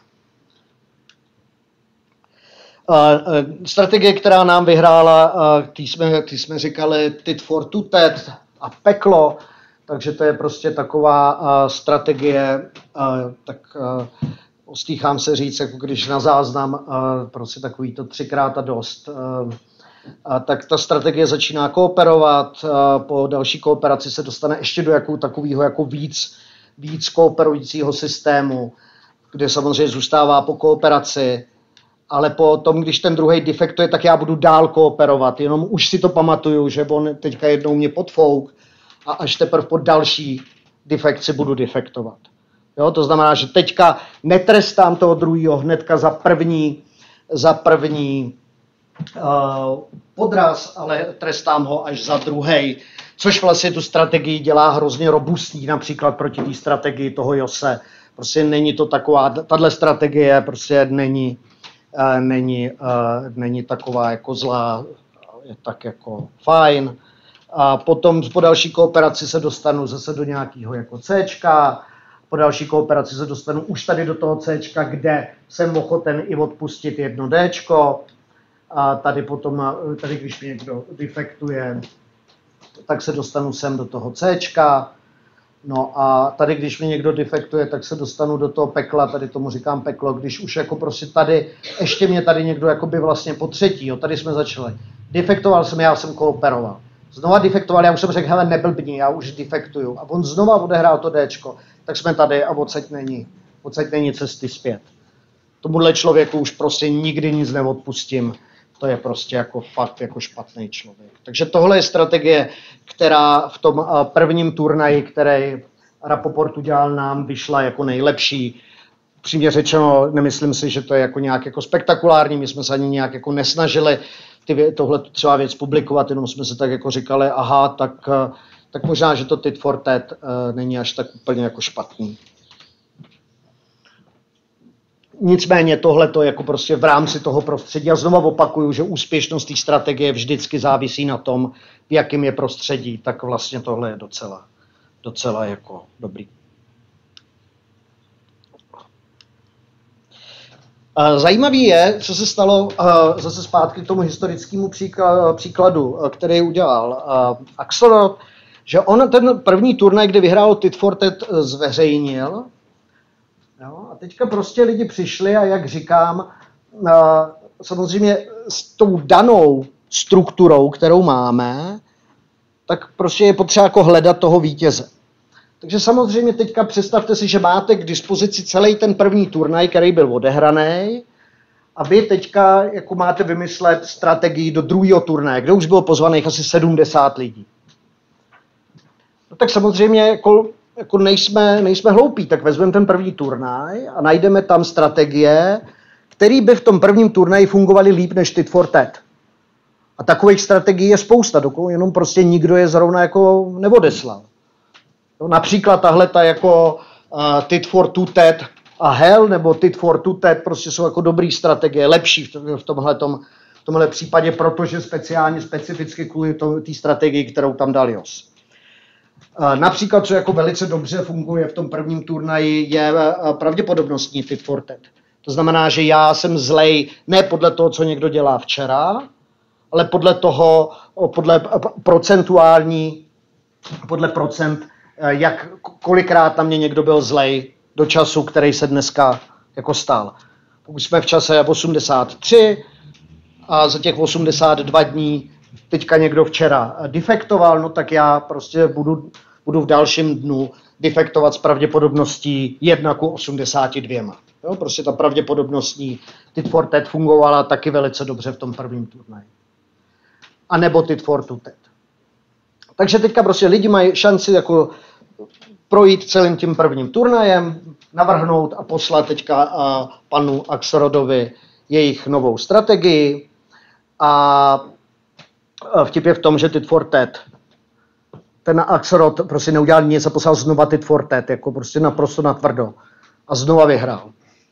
Uh, strategie, která nám vyhrála, uh, tý jsme, tý jsme říkali tit for tat a peklo, takže to je prostě taková uh, strategie, uh, tak uh, ostýchám se říct, jako když na záznam, uh, prostě takový to třikrát a dost. Uh, a tak ta strategie začíná kooperovat, uh, po další kooperaci se dostane ještě do jako, takového jako víc, víc kooperujícího systému, kde samozřejmě zůstává po kooperaci, ale potom, když ten druhý defektuje, tak já budu dál kooperovat, jenom už si to pamatuju, že on teďka jednou mě podfouk a až teprve po další defekci budu defektovat. Jo, to znamená, že teďka netrestám toho druhého hnedka za první, za první uh, podraz, ale trestám ho až za druhý, což vlastně tu strategii dělá hrozně robustní, například proti té strategii toho Jose. Prostě není to taková, tahle strategie prostě není, uh, není, uh, není taková jako zlá, je tak jako fajn. A potom po další kooperaci se dostanu zase do nějakého jako Cčka, po další kooperaci se dostanu už tady do toho Cčka, kde jsem ochoten i odpustit jedno Dčko. A tady potom, tady když mě někdo defektuje, tak se dostanu sem do toho Cčka. No a tady, když mě někdo defektuje, tak se dostanu do toho pekla, tady tomu říkám peklo, když už jako prostě tady, ještě mě tady někdo jako by vlastně po třetí, jo, tady jsme začali. Defektoval jsem, já jsem kooperoval. Znova defektoval, já už jsem řekl, hele, neblbni, já už defektuju. A on znova odehrál to Dčko, tak jsme tady a odsaď není, odsaď není cesty zpět. Tomuhle člověku už prostě nikdy nic neodpustím. To je prostě jako fakt jako špatný člověk. Takže tohle je strategie, která v tom prvním turnaji, který Rapoport udělal nám, vyšla jako nejlepší. Přímě řečeno, nemyslím si, že to je jako nějak jako spektakulární, my jsme se ani nějak jako nesnažili ty, tohle třeba věc publikovat, jenom jsme se tak jako říkali, aha, tak, tak možná, že to tit for tat uh, není až tak úplně jako špatný. nicméně tohle to jako prostě v rámci toho prostředí. Já znovu opakuju, že úspěšnost té strategie vždycky závisí na tom, v jakém je prostředí, tak vlastně tohle je docela, docela jako dobrý. Zajímavý je, co se stalo zase zpátky k tomu historickému příkladu, který udělal Axelrod, že on ten první turnaj, kde vyhrál Tit for Tat, zveřejnil. Jo, a teďka prostě lidi přišli a jak říkám, samozřejmě s tou danou strukturou, kterou máme, tak prostě je potřeba jako hledat toho vítěze. Takže samozřejmě teďka představte si, že máte k dispozici celý ten první turnaj, který byl odehraný, a vy teďka jako máte vymyslet strategii do druhého turnaje, kde už bylo pozvaných asi sedmdesát lidí. No tak samozřejmě jako, jako nejsme, nejsme hloupí, tak vezmeme ten první turnaj a najdeme tam strategie, které by v tom prvním turnaji fungovaly líp než Tit for Tat. A takových strategií je spousta, dokud jenom prostě nikdo je zrovna jako neodeslal. No, například tahle ta jako uh, Tit for Tat a Hell nebo Tit for Tat prostě jsou jako dobrý strategie, lepší v, v tomhletom, v tomhle případě, protože speciálně, specificky kvůli té strategii, kterou tam dal Jos. Uh, například, co jako velice dobře funguje v tom prvním turnaji, je uh, pravděpodobnostní Tit for Tat. To znamená, že já jsem zlej ne podle toho, co někdo dělá včera, ale podle toho, podle procentuální, podle procent, jak kolikrát na mě někdo byl zlej do času, který se dneska jako stal. Pokud jsme v čase osmdesát tři a za těch osmdesát dva dní teďka někdo včera defektoval, no tak já prostě budu, budu v dalším dnu defektovat s pravděpodobností jedna ku osmdesáti dvěma. Jo, prostě ta pravděpodobnostní Tit for Tat fungovala taky velice dobře v tom prvním turnaji. A nebo Tit for Tat. Takže teďka prostě lidi mají šanci jako projít celým tím prvním turnajem, navrhnout a poslat teďka a, panu Axelrodovi jejich novou strategii. A vtip je v tom, že Tit for Tat, ten Axelrod prostě neudělal nic a poslal znova Tit for Tat, jako prostě naprosto natvrdo. A znova vyhrál.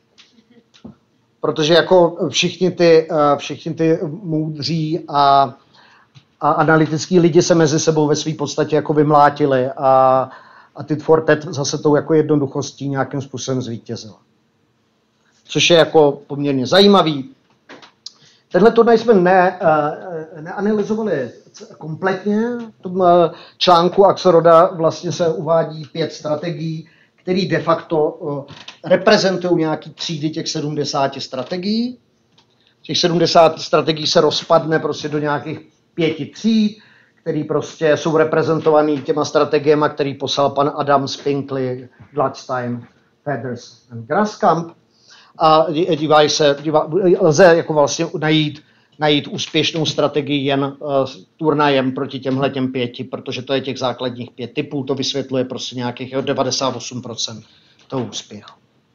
Protože jako všichni ty, všichni ty moudří a, a analytický lidi se mezi sebou ve své podstatě jako vymlátili a, a Tit for Tat zase tou jako jednoduchostí nějakým způsobem zvítězila. Což je jako poměrně zajímavý. Tenhle turnaj jsme ne, neanalyzovali kompletně. V tom článku Axelroda vlastně se uvádí pět strategií, který de facto reprezentují nějaký třídy těch sedmdesáti strategií. Těch sedmdesát strategií se rozpadne prostě do nějakých pěti tříd, který prostě jsou reprezentovaný těma strategiemi, který poslal pan Adams, Pinkley, Gladstein, Feathers a Graskamp. A dívají se, dívá, lze jako vlastně najít, najít úspěšnou strategii jen uh, turnajem proti těmhle těm pěti, protože to je těch základních pět typů, to vysvětluje prostě nějakých devadesát osm procent toho úspěchu.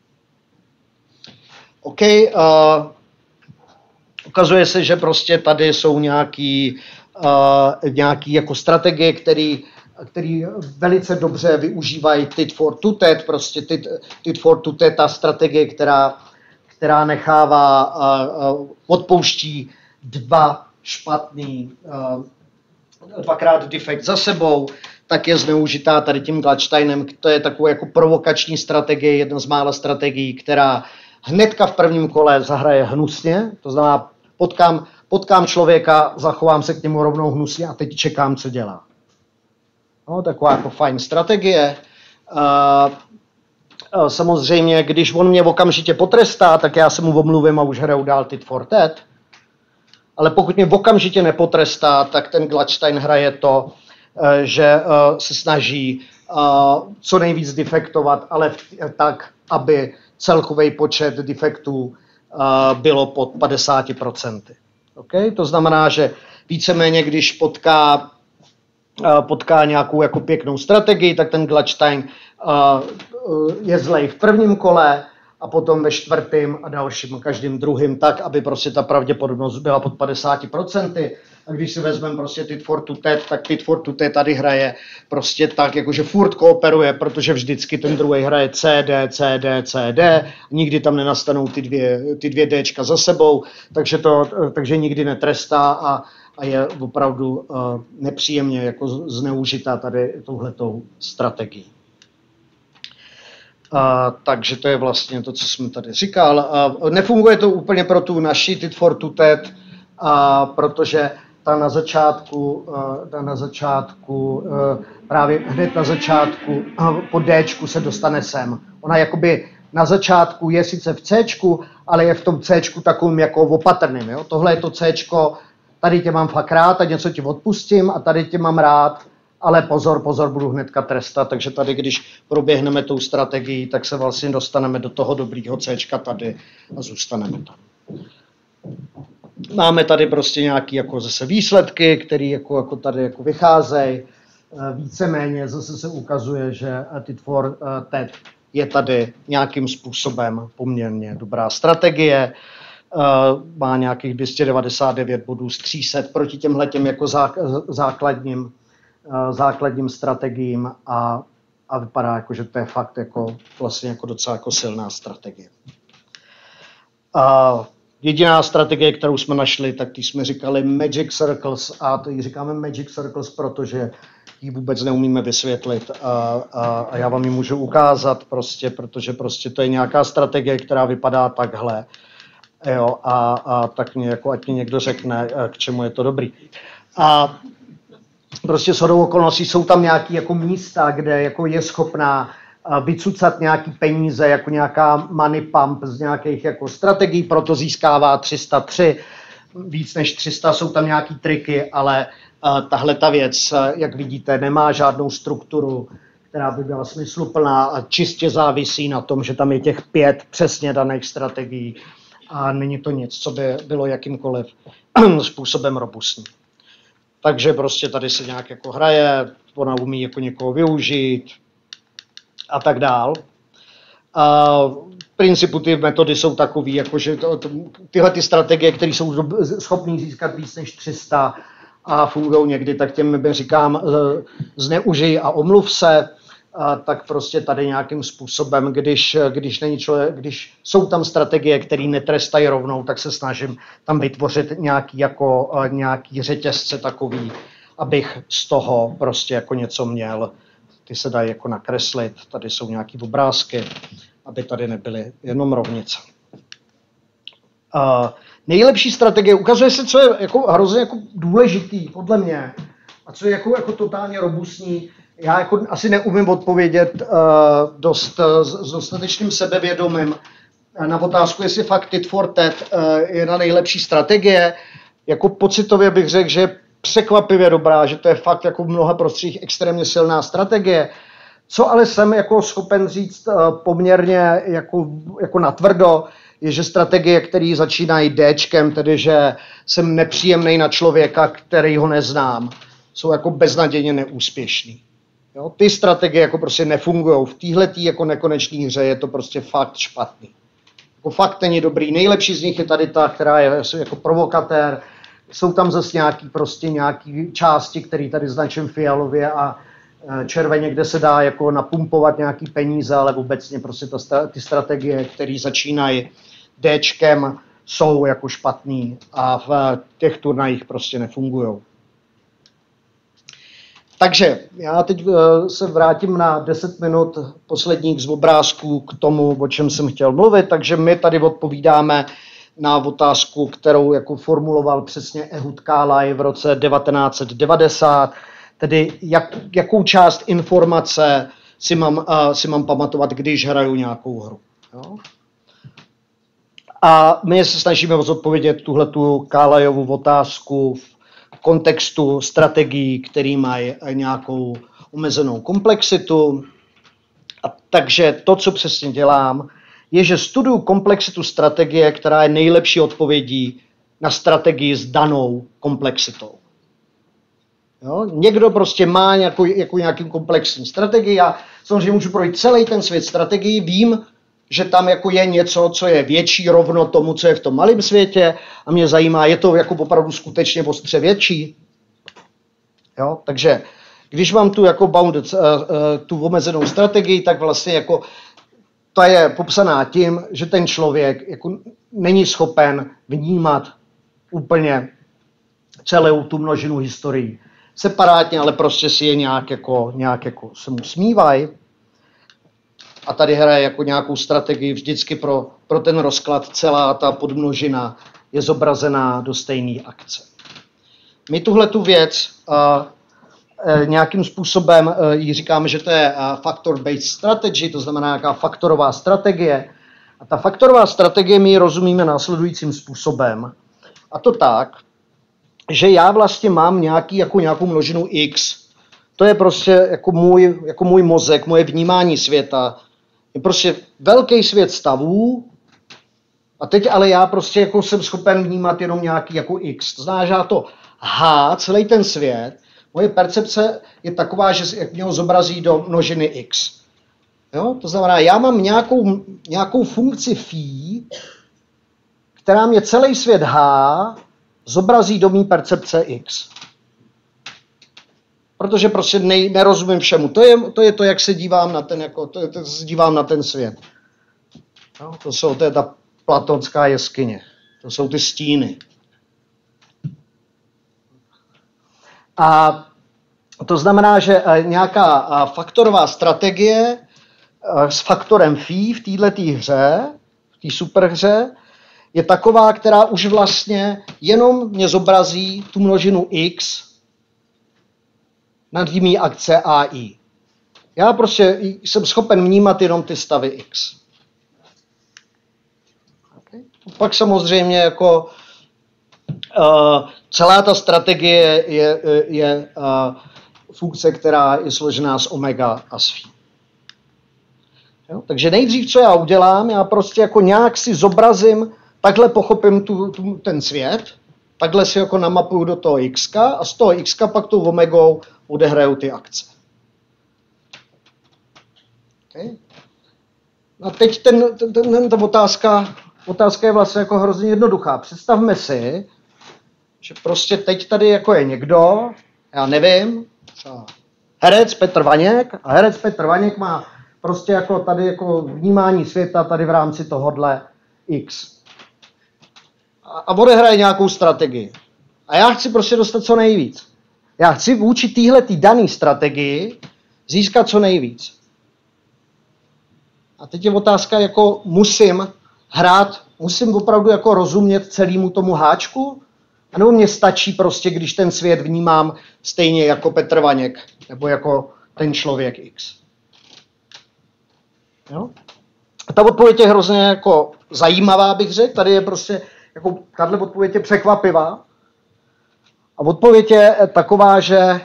OK, uh, ukazuje se, že prostě tady jsou nějaký, uh, nějaký jako strategie, který, který velice dobře využívají Tit for Tat, prostě Tit, tit for Tat, ta strategie, která, která nechává, uh, uh, odpouští dva špatný, uh, dvakrát defekt za sebou, tak je zneužitá tady tím Gladsteinem. To je taková jako provokační strategie, jedna z mála strategií, která hnedka v prvním kole zahraje hnusně, to znamená potkám, potkám člověka, zachovám se k němu rovnou hnusně a teď čekám, co dělá. No, taková jako fajn strategie. Uh, uh, samozřejmě, když on mě okamžitě potrestá, tak já se mu omluvím a už hraju dál Tit for Tat. Ale pokud mě okamžitě nepotrestá, tak ten Gladstein hraje to, uh, že uh, se snaží uh, co nejvíc defektovat, ale tak, aby celkový počet defektů uh, bylo pod padesáti procenty. Okay? To znamená, že víceméně, když potká, uh, potká nějakou jako pěknou strategii, tak ten Gladstein uh, uh, je zlej v prvním kole a potom ve čtvrtém a dalším, každým druhým, tak, aby prostě ta pravděpodobnost byla pod padesáti procenty. A když si vezmeme prostě Tit for Tat, tak Tit for Tat tady hraje prostě tak, jakože furt kooperuje, protože vždycky ten druhý hraje C, D, C, D, C, D, nikdy tam nenastanou ty dvě, ty dvě Dčka za sebou, takže, to, takže nikdy netrestá a, a je opravdu uh, nepříjemně jako zneužitá tady touhletou strategií. Uh, takže to je vlastně to, co jsem tady říkal. Uh, nefunguje to úplně pro tu naši Tit for Tat, uh, protože ta na začátku, uh, ta na začátku uh, právě hned na začátku uh, po Dčku se dostane sem. Ona jakoby na začátku je sice v Cčku, ale je v tom Cčku takovým jako opatrným. Jo? Tohle je to Cčko, tady tě mám fakt rád a něco ti odpustím a tady tě mám rád, ale pozor, pozor, budu hnedka trestat, takže tady, když proběhneme tou strategií, tak se vlastně dostaneme do toho dobrýho Cčka tady a zůstaneme tam. Máme tady prostě nějaké jako zase výsledky, které jako, jako tady jako vycházejí. Víceméně zase se ukazuje, že Tit for Tat je tady nějakým způsobem poměrně dobrá strategie. Má nějakých dvě stě devadesát devět bodů z tří set proti těmhletěm jako základním základním strategiím a, a vypadá jako, že to je fakt jako, vlastně jako docela jako silná strategie. A jediná strategie, kterou jsme našli, tak ty jsme říkali Magic Circles a to jí říkáme Magic Circles, protože ji vůbec neumíme vysvětlit a, a, a já vám ji můžu ukázat prostě, protože prostě to je nějaká strategie, která vypadá takhle. Jo, a, a tak mě jako, ať mi někdo řekne, k čemu je to dobrý. A prostě shodou okolností jsou tam nějaké jako místa, kde jako je schopná vycucat nějaký peníze, jako nějaká money pump z nějakých jako strategií, proto získává tři sta tři, víc než tři sta, jsou tam nějaký triky, ale uh, tahle ta věc, jak vidíte, nemá žádnou strukturu, která by byla smysluplná a čistě závisí na tom, že tam je těch pět přesně daných strategií a není to nic, co by bylo jakýmkoliv způsobem robustní. Takže prostě tady se nějak jako hraje, ona umí jako někoho využít a tak dál. A v principu ty metody jsou takové, jako že to, to, tyhle ty strategie, které jsou schopné získat víc než tři sta a fungují někdy, tak těm říkám zneužij a omluv se, a tak prostě tady nějakým způsobem, když, když, není člověk, když jsou tam strategie, které netrestají rovnou, tak se snažím tam vytvořit nějaký, jako, nějaký řetězce takový, abych z toho prostě jako něco měl. Ty se dají jako nakreslit, tady jsou nějaký obrázky, aby tady nebyly jenom rovnice. Uh, nejlepší strategie, ukazuje se, co je jako hrozně jako důležitý podle mě a co je jako, jako totálně robustní. Já jako asi neumím odpovědět uh, dost, uh, s dostatečným sebevědomím na otázku, jestli fakt Tit for Tat uh, je na nejlepší strategie. Jako pocitově bych řekl, že je překvapivě dobrá, že to je fakt jako v mnoha prostředích extrémně silná strategie. Co ale jsem jako schopen říct uh, poměrně jako, jako natvrdo, je, že strategie, které začínají Dčkem, tedy že jsem nepříjemný na člověka, který ho neznám, jsou jako beznadějně neúspěšný. Jo? Ty strategie jako prostě nefungují. V téhletý jako nekonečné hře je to prostě fakt špatný. Jako fakt není dobrý. Nejlepší z nich je tady ta, která je jako provokatér. Jsou tam zase nějaký prostě nějaký části, které tady značím fialově a červeně, kde se dá jako napumpovat nějaký peníze, ale obecně prostě ta, ty strategie, které začínají Dčkem, jsou jako špatný a v těch turnajích prostě nefungují. Takže já teď se vrátím na deset minut posledních z obrázků k tomu, o čem jsem chtěl mluvit, takže my tady odpovídáme na otázku, kterou jako formuloval přesně Ehud Kálaj v roce devatenáct set devadesát, tedy jak, jakou část informace si mám, uh, si mám pamatovat, když hraju nějakou hru. Jo? A my se snažíme odpovědět tuhletu Kálajovu otázku v kontextu strategií, které mají nějakou omezenou komplexitu. A takže to, co přesně dělám, je, že studuju komplexitu strategie, která je nejlepší odpovědí na strategii s danou komplexitou. Jo? Někdo prostě má nějakou, jako nějaký komplexní strategii. Já samozřejmě můžu projít celý ten svět strategií, vím, že tam jako je něco, co je větší rovno tomu, co je v tom malém světě a mě zajímá, je to jako opravdu skutečně ostře větší. Jo? Takže když mám tu jako bounded, uh, uh, tu omezenou strategii, tak vlastně jako ta je popsaná tím, že ten člověk jako není schopen vnímat úplně celou tu množinu historií separátně, ale prostě si je nějak jako, nějak jako se mu smívají. A tady hraje jako nějakou strategii vždycky pro, pro ten rozklad. Celá ta podmnožina je zobrazená do stejné akce. My tuhle tu věc uh, uh, nějakým způsobem uh, jí říkáme, že to je uh, factor-based strategy, to znamená nějaká faktorová strategie. A ta faktorová strategie my ji rozumíme následujícím způsobem. A to tak, že já vlastně mám nějaký, jako nějakou množinu X. To je prostě jako můj, jako můj mozek, moje vnímání světa. Je prostě velký svět stavů a teď ale já prostě jako jsem schopen vnímat jenom nějaký jako X. To znamená, že já to H, celý ten svět, moje percepce je taková, že jak mě ho zobrazí do množiny X. Jo? To znamená, já mám nějakou, nějakou funkci phi, která mě celý svět H zobrazí do mý percepce X. Protože prostě nej, nerozumím všemu. To je, to je to, jak se dívám na ten, jako, to, to se dívám na ten svět. No, to, jsou, to je ta platonská jeskyně. To jsou ty stíny. A to znamená, že nějaká faktorová strategie s faktorem phi v této hře, v té superhře, je taková, která už vlastně jenom mě zobrazí tu množinu X na mý akce A I. Já prostě jsem schopen vnímat jenom ty stavy X. Okay. Pak samozřejmě jako uh, celá ta strategie je, je uh, funkce, která je složená z omega a z phi. Jo? Takže nejdřív, co já udělám, já prostě jako nějak si zobrazím, takhle pochopím tu, tu, ten svět, takhle si jako namapuju do toho X a z toho X pak tou omegou odehraju ty akce. Okay. A teď ten, ten, ten, ta otázka, otázka je vlastně jako hrozně jednoduchá. Představme si, že prostě teď tady jako je někdo, já nevím, třeba herec Petr Vaněk a herec Petr Vaněk má prostě jako tady jako vnímání světa tady v rámci tohodle X. A odehraje nějakou strategii. A já chci prostě dostat co nejvíc. Já chci vůči téhletý daný strategii získat co nejvíc. A teď je otázka, jako musím hrát, musím opravdu jako rozumět celému tomu háčku, anebo mě stačí prostě, když ten svět vnímám stejně jako Petr Vaněk, nebo jako ten člověk X. Jo? A ta odpověď je hrozně jako zajímavá, bych řekl. Tady je prostě jako tahle odpověď je překvapivá. A odpověď je taková, že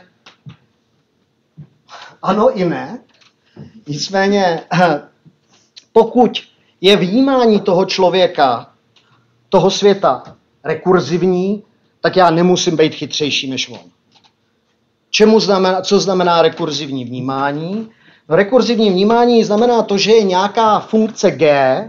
ano i ne. Nicméně, pokud je vnímání toho člověka, toho světa rekurzivní, tak já nemusím být chytřejší než on. Čemu znamená, co znamená rekurzivní vnímání? No, rekurzivní vnímání znamená to, že je nějaká funkce G,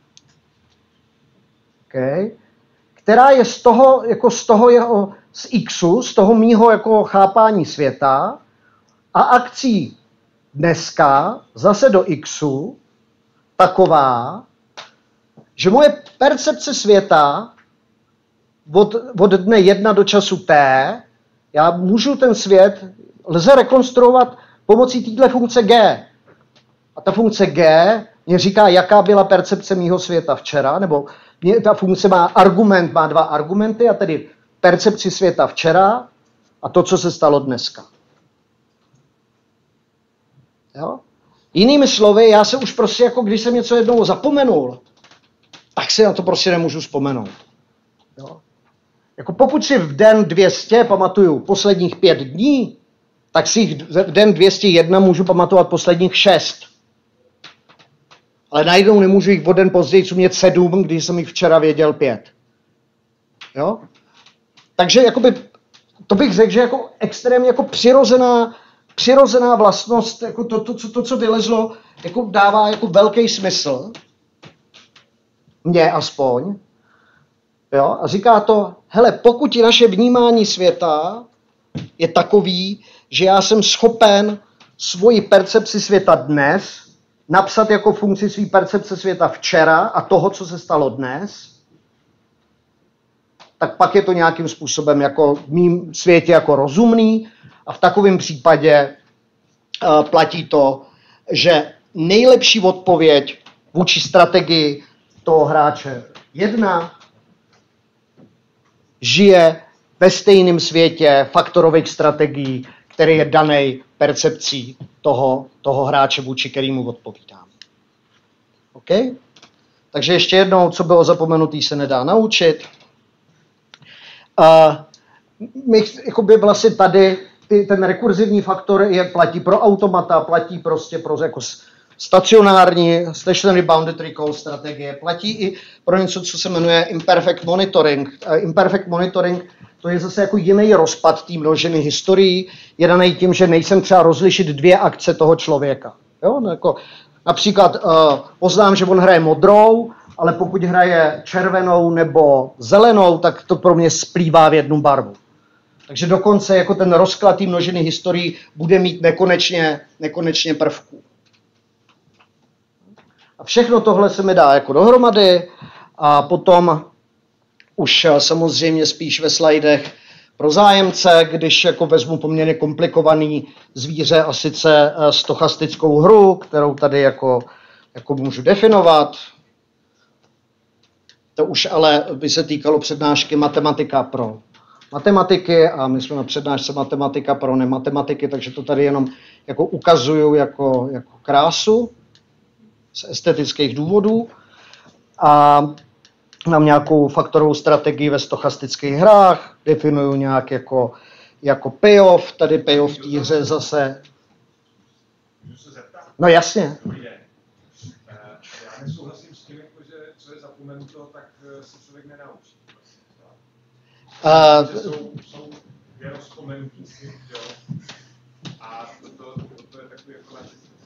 okay, která je z toho, jako z toho jeho, z Xu, z toho mýho jako chápání světa a akcí dneska zase do Xu taková, že moje percepce světa od, od dne jedna do času T, já můžu ten svět, lze rekonstruovat pomocí téhle funkce G. A ta funkce G mě říká, jaká byla percepce mýho světa včera, nebo mě, ta funkce má argument, má dva argumenty, a tedy percepci světa včera a to, co se stalo dneska. Jo? Jinými slovy, já se už prostě, jako když jsem něco jednou zapomenul, tak si na to prostě nemůžu vzpomenout. Jo? Jako pokud si v den dvě stě pamatuju posledních pět dní, tak si v den dvě stě jedna můžu pamatovat posledních šest. Ale najednou nemůžu jich o den později umět sedm, když jsem jich včera věděl pět. Jo? Takže jakoby, to bych řekl, že jako extrémně jako přirozená, přirozená vlastnost, jako to, to, to, to, co vylezlo, jako dává jako velký smysl. mně aspoň. Jo? A říká to, hele, pokud naše vnímání světa je takový, že já jsem schopen svoji percepci světa dnes napsat jako funkci své percepce světa včera a toho, co se stalo dnes, tak pak je to nějakým způsobem jako v mým světě jako rozumný a v takovém případě uh, platí to, že nejlepší odpověď vůči strategii toho hráče jedna žije ve stejném světě faktorových strategií, který je daný percepcí toho, toho hráče, vůči kterému odpovídám. OK? Takže ještě jednou, co bylo zapomenutý, se nedá naučit. Uh, my, jakoby vlastně tady ty, ten rekurzivní faktor je, platí pro automata, platí prostě pro jako stacionární stationary bounded recall strategie, platí i pro něco, co se jmenuje imperfect monitoring. Uh, imperfect monitoring to je zase jako jiný rozpad té množiny historií, je daný tím, že nejsem třeba rozlišit dvě akce toho člověka. Jo? No jako, například uh, poznám, že on hraje modrou, ale pokud hraje červenou nebo zelenou, tak to pro mě splývá v jednu barvu. Takže dokonce jako ten rozklad té množiny historií bude mít nekonečně, nekonečně prvků. A všechno tohle se mi dá jako dohromady a potom už samozřejmě spíš ve slajdech pro zájemce, když jako vezmu poměrně komplikovaný zvíře a sice stochastickou hru, kterou tady jako, jako můžu definovat. To už ale by se týkalo přednášky matematika pro matematiky a my jsme na přednášce matematika pro nematematiky, takže to tady jenom jako ukazuju jako, jako krásu z estetických důvodů. A mám nějakou faktorovou strategii ve stochastických hrách, definuju nějak jako, jako payoff, tady payoff v té hře zase. Můžu se zeptat? No jasně. Já nesouhlasím s tím, jako, že co je zapomenuto, tak se člověk nenaučí. Uh, že jsou, jsou dvě rozpomenutí z nich, jo? A to, to, to je takový jako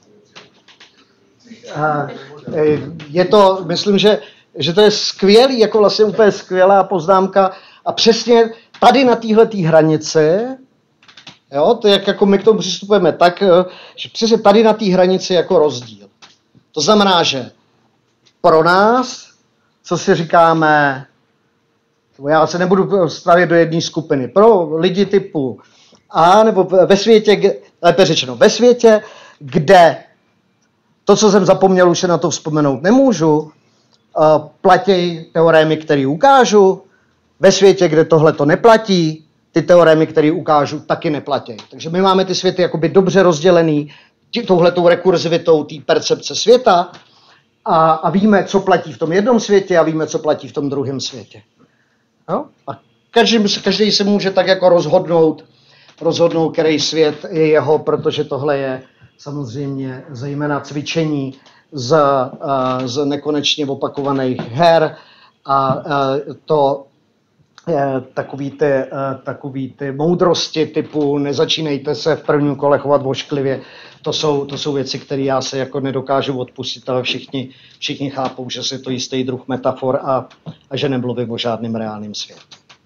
uh, je to, myslím, že že to je skvělý, jako vlastně úplně skvělá poznámka a přesně tady na téhletý hranici, jo, to jak jako my k tomu přistupujeme, tak že přesně tady na té hranici jako rozdíl. To znamená, že pro nás, co si říkáme, já se nebudu stavět do jedné skupiny, pro lidi typu A, nebo ve světě, lépe řečeno, ve světě, kde to, co jsem zapomněl, už se na to vzpomenout nemůžu, Uh, platí teorémy, které ukážu. Ve světě, kde tohle to neplatí, ty teorémy, které ukážu, taky neplatí. Takže my máme ty světy jakoby dobře rozdělený touhletou rekurzivitou té percepce světa a, a víme, co platí v tom jednom světě a víme, co platí v tom druhém světě. Jo? A každý, každý se může tak jako rozhodnout, rozhodnout, který svět je jeho, protože tohle je samozřejmě zejména cvičení z, uh, z nekonečně opakovaných her a uh, to uh, takový, ty, uh, takový ty moudrosti typu nezačínejte se v prvním kole chovat vošklivě, to jsou, to jsou věci, které já se jako nedokážu odpustit, ale všichni, všichni chápou, že je to jistý druh metafor a, a že nemluvím o žádném reálném světě.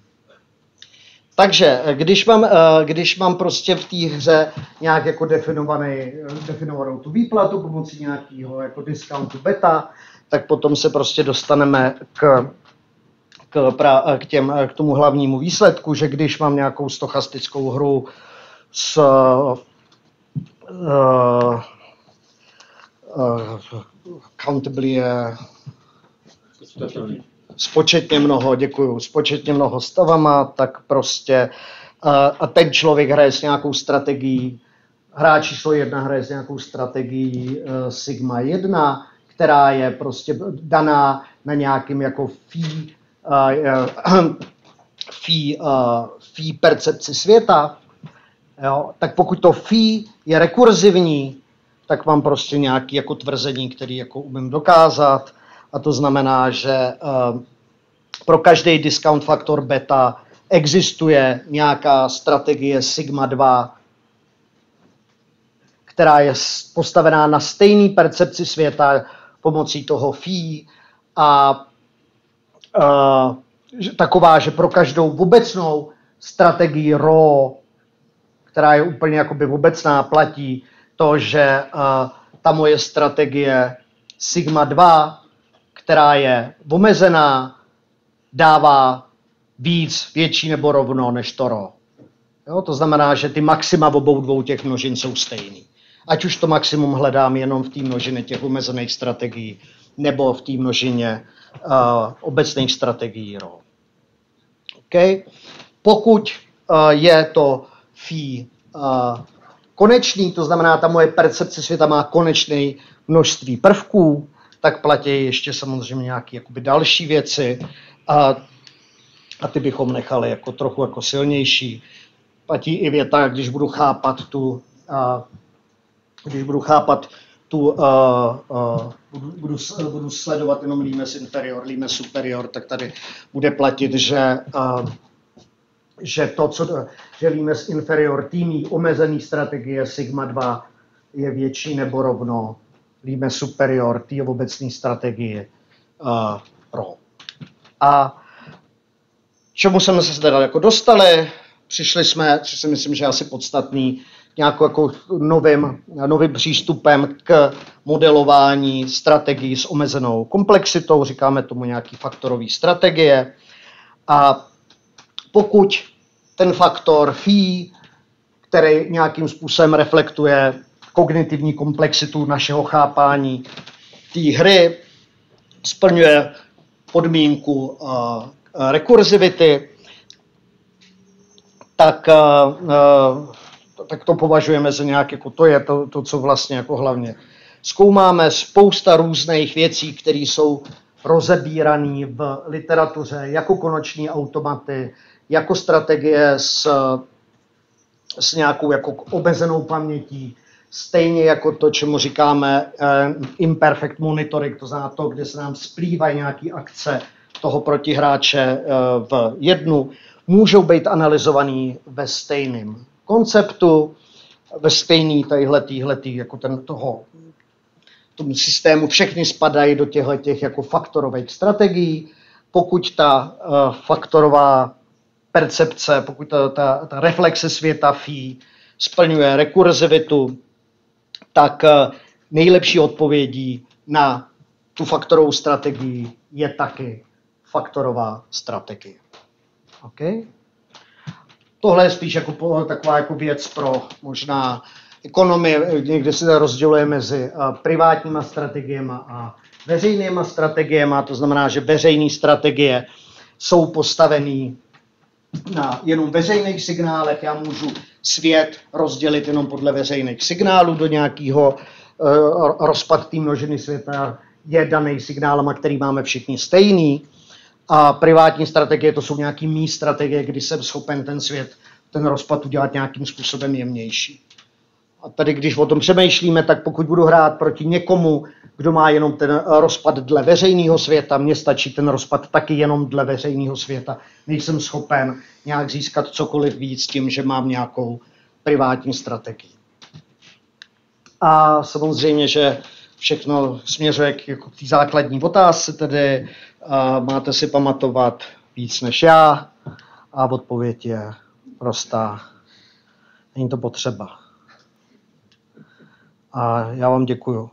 Takže když mám, když mám prostě v té hře nějak jako definovaný, definovanou tu výplatu pomocí nějakého jako discountu beta, tak potom se prostě dostaneme k, k, pra, k, těm, k tomu hlavnímu výsledku, že když mám nějakou stochastickou hru s uh, uh, countably je spočetně mnoho, děkuju, spočetně mnoho stavama, tak prostě uh, a ten člověk hraje s nějakou strategií, hráč číslo jedna hraje s nějakou strategií uh, sigma jedna, která je prostě daná na nějakým jako fee, uh, uh, fee, uh, fee percepci světa, jo? Tak pokud to fee je rekurzivní, tak mám prostě nějaké jako tvrzení, které jako umím dokázat. A to znamená, že uh, pro každý discount faktor beta existuje nějaká strategie sigma dva, která je postavená na stejné percepci světa pomocí toho phi a uh, taková, že pro každou obecnou strategii R O, která je úplně jakoby obecná, platí to, že uh, ta moje strategie sigma dva, která je omezená, dává víc, větší nebo rovno než to R O. Jo, to znamená, že ty maxima v obou dvou těch množin jsou stejný. Ať už to maximum hledám jenom v té množině těch omezených strategií, nebo v té množině uh, obecných strategií R O. Okay? Pokud uh, je to phi uh, konečný, to znamená, ta moje percepce světa má konečné množství prvků, tak platí ještě samozřejmě nějaké jakoby další věci a, a ty bychom nechali jako trochu jako silnější. Platí i věta, když budu chápat tu, a, když budu chápat tu, a, a, budu, budu, budu sledovat jenom limes inferior, limes superior, tak tady bude platit, že, a, že to, co, že limes inferior týmí omezený strategie sigma dva je větší nebo rovno limes superior té obecné strategie uh, R O. A čemu jsme se teda jako dostali? Přišli jsme, což si myslím, že je asi podstatný, nějakou jako novým, novým přístupem k modelování strategií s omezenou komplexitou, říkáme tomu nějaký faktorový strategie. A pokud ten faktor phi, který nějakým způsobem reflektuje kognitivní komplexitu našeho chápání té hry, splňuje podmínku uh, rekurzivity, tak, uh, tak to považujeme za nějak, jako to je to, to, co vlastně jako hlavně zkoumáme. Spousta různých věcí, které jsou rozebírané v literatuře jako konoční automaty, jako strategie s, s nějakou jako omezenou pamětí, stejně jako to, čemu říkáme eh, imperfect monitoring, to znamená to, kde se nám splývají nějaké akce toho protihráče eh, v jednu, můžou být analyzovaný ve stejném konceptu, ve stejný tadyhletý, hletý, jako ten toho tomu systému, všechny spadají do těchto těch jako faktorových strategií. Pokud ta uh, faktorová percepce, pokud ta, ta, ta reflexe světa phi splňuje rekurzivitu, tak uh, nejlepší odpovědí na tu faktorovou strategii je taky faktorová strategie. Okay? Tohle je spíš jako taková jako věc pro možná ekonomii, někde se rozděluje mezi uh, privátníma strategiemi a veřejnýma strategiemi, to znamená, že veřejné strategie jsou postavené na jenom veřejných signálech. Já můžu svět rozdělit jenom podle veřejných signálů do nějakého uh, rozpad té množiny světa je daný signálama, který máme všichni stejný. A privátní strategie to jsou nějaký mý strategie, kdy jsem schopen ten svět, ten rozpad udělat nějakým způsobem jemnější. A tady, když o tom přemýšlíme, tak pokud budu hrát proti někomu, kdo má jenom ten rozpad dle veřejného světa, mně stačí ten rozpad taky jenom dle veřejného světa. Nejsem schopen nějak získat cokoliv víc tím, že mám nějakou privátní strategii. A samozřejmě, že všechno směřuje k jako té základní otázce, tedy a máte si pamatovat víc než já a odpověď je prostá. Není to potřeba. A já vám děkuju.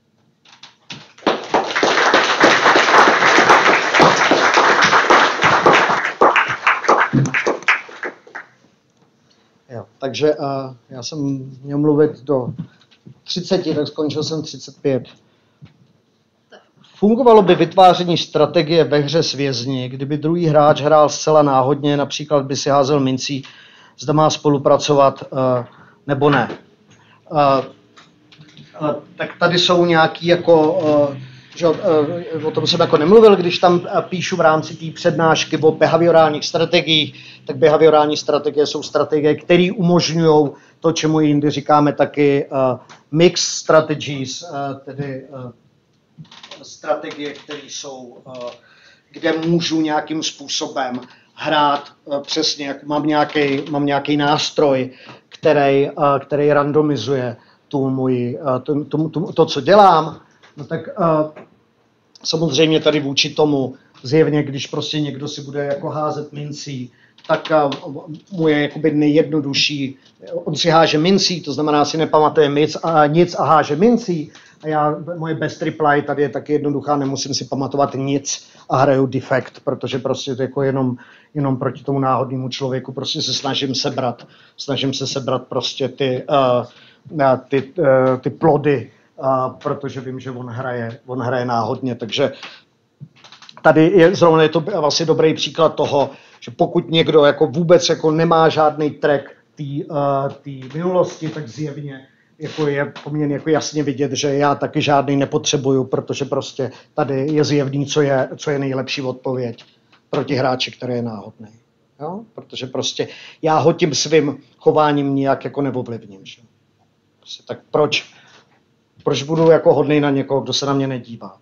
Jo, takže a já jsem měl mluvit do třiceti, tak skončil jsem třicet pět. Fungovalo by vytváření strategie ve hře s vězni, kdyby druhý hráč hrál zcela náhodně, například by si házel mincí, zda má spolupracovat uh, nebo ne. Uh, uh, tak tady jsou nějaký jako, uh, že, uh, o tom jsem jako nemluvil, když tam uh, píšu v rámci té přednášky o behaviorálních strategiích, tak behaviorální strategie jsou strategie, které umožňují to, čemu jindy říkáme taky uh, mixed strategies, uh, tedy uh, strategie, které jsou, kde můžu nějakým způsobem hrát přesně, jak mám nějaký, mám nějaký nástroj, který, který randomizuje tu můj, tu, tu, tu, to, co dělám. No tak samozřejmě tady vůči tomu zjevně, když prostě někdo si bude jako házet mincí, tak mu je jakoby nejjednodušší. On si háže mincí, to znamená, si nepamatuje nic a, nic a háže mincí. A já, moje best reply tady je taky jednoduchá, nemusím si pamatovat nic a hraju defekt, protože prostě to jako jenom, jenom proti tomu náhodnému člověku prostě se snažím sebrat. Snažím se sebrat prostě ty, uh, ty, uh, ty plody, uh, protože vím, že on hraje, on hraje náhodně. Takže tady je zrovna je to vlastně dobrý příklad toho, že pokud někdo jako vůbec jako nemá žádný track té uh, minulosti, tak zjevně jako je poměrně jako jasně vidět, že já taky žádný nepotřebuju, protože prostě tady je zjevný, co je, co je nejlepší odpověď proti hráči, který je náhodný. Jo? Protože prostě já ho tím svým chováním nijak jako neovlivním. Že? Prostě, tak proč, proč budu jako hodnej na někoho, kdo se na mě nedívá?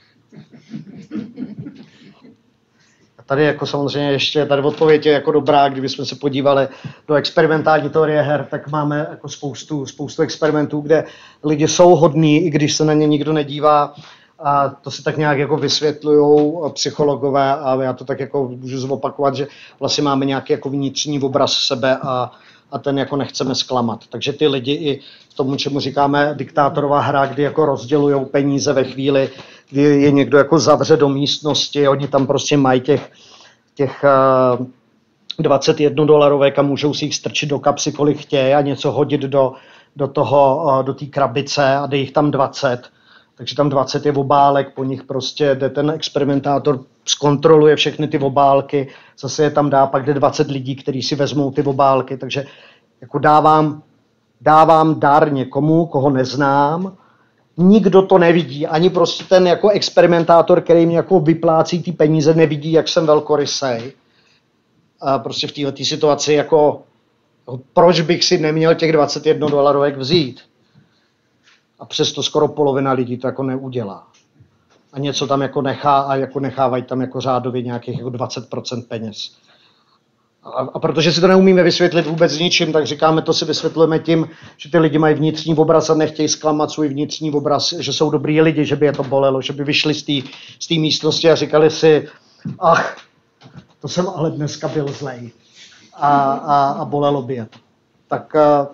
Tady jako samozřejmě ještě, tady odpověď je jako dobrá, kdybychom se podívali do experimentální teorie her, tak máme jako spoustu, spoustu experimentů, kde lidi jsou hodní, i když se na ně nikdo nedívá. A to si tak nějak jako vysvětlujou psychologové a já to tak jako můžu zopakovat, že vlastně máme nějaký jako vnitřní obraz sebe a, a ten jako nechceme zklamat. Takže ty lidi i v tomu, čemu říkáme diktátorová hra, kdy jako rozdělujou peníze ve chvíli, kdy je někdo jako zavře do místnosti, oni tam prostě mají těch, těch uh, dvacet jedna dolarovek a můžou si jich strčit do kapsy, kolik chtějí a něco hodit do, do toho, uh, do té krabice a dej jich tam dvacet. Takže tam dvacet je obálek, po nich prostě jde ten experimentátor, zkontroluje všechny ty obálky, zase je tam dá, pak jde dvacet lidí, kteří si vezmou ty obálky, takže jako dávám, dávám dar někomu, koho neznám, nikdo to nevidí, ani prostě ten jako experimentátor, který mě jako vyplácí ty peníze, nevidí, jak jsem velkorysej. A prostě v této situaci jako, proč bych si neměl těch dvacet jedna dolarovek vzít? A přesto skoro polovina lidí to jako neudělá. A něco tam jako nechá a jako nechávají tam jako řádově nějakých jako dvacet procent peněz. A, a protože si to neumíme vysvětlit vůbec ničím, tak říkáme, to si vysvětlujeme tím, že ty lidi mají vnitřní obraz a nechtějí zklamat svůj vnitřní obraz, že jsou dobrý lidi, že by je to bolelo, že by vyšli z té místnosti a říkali si, ach, to jsem ale dneska byl zlej. A, a, a bolelo by je to. Tak,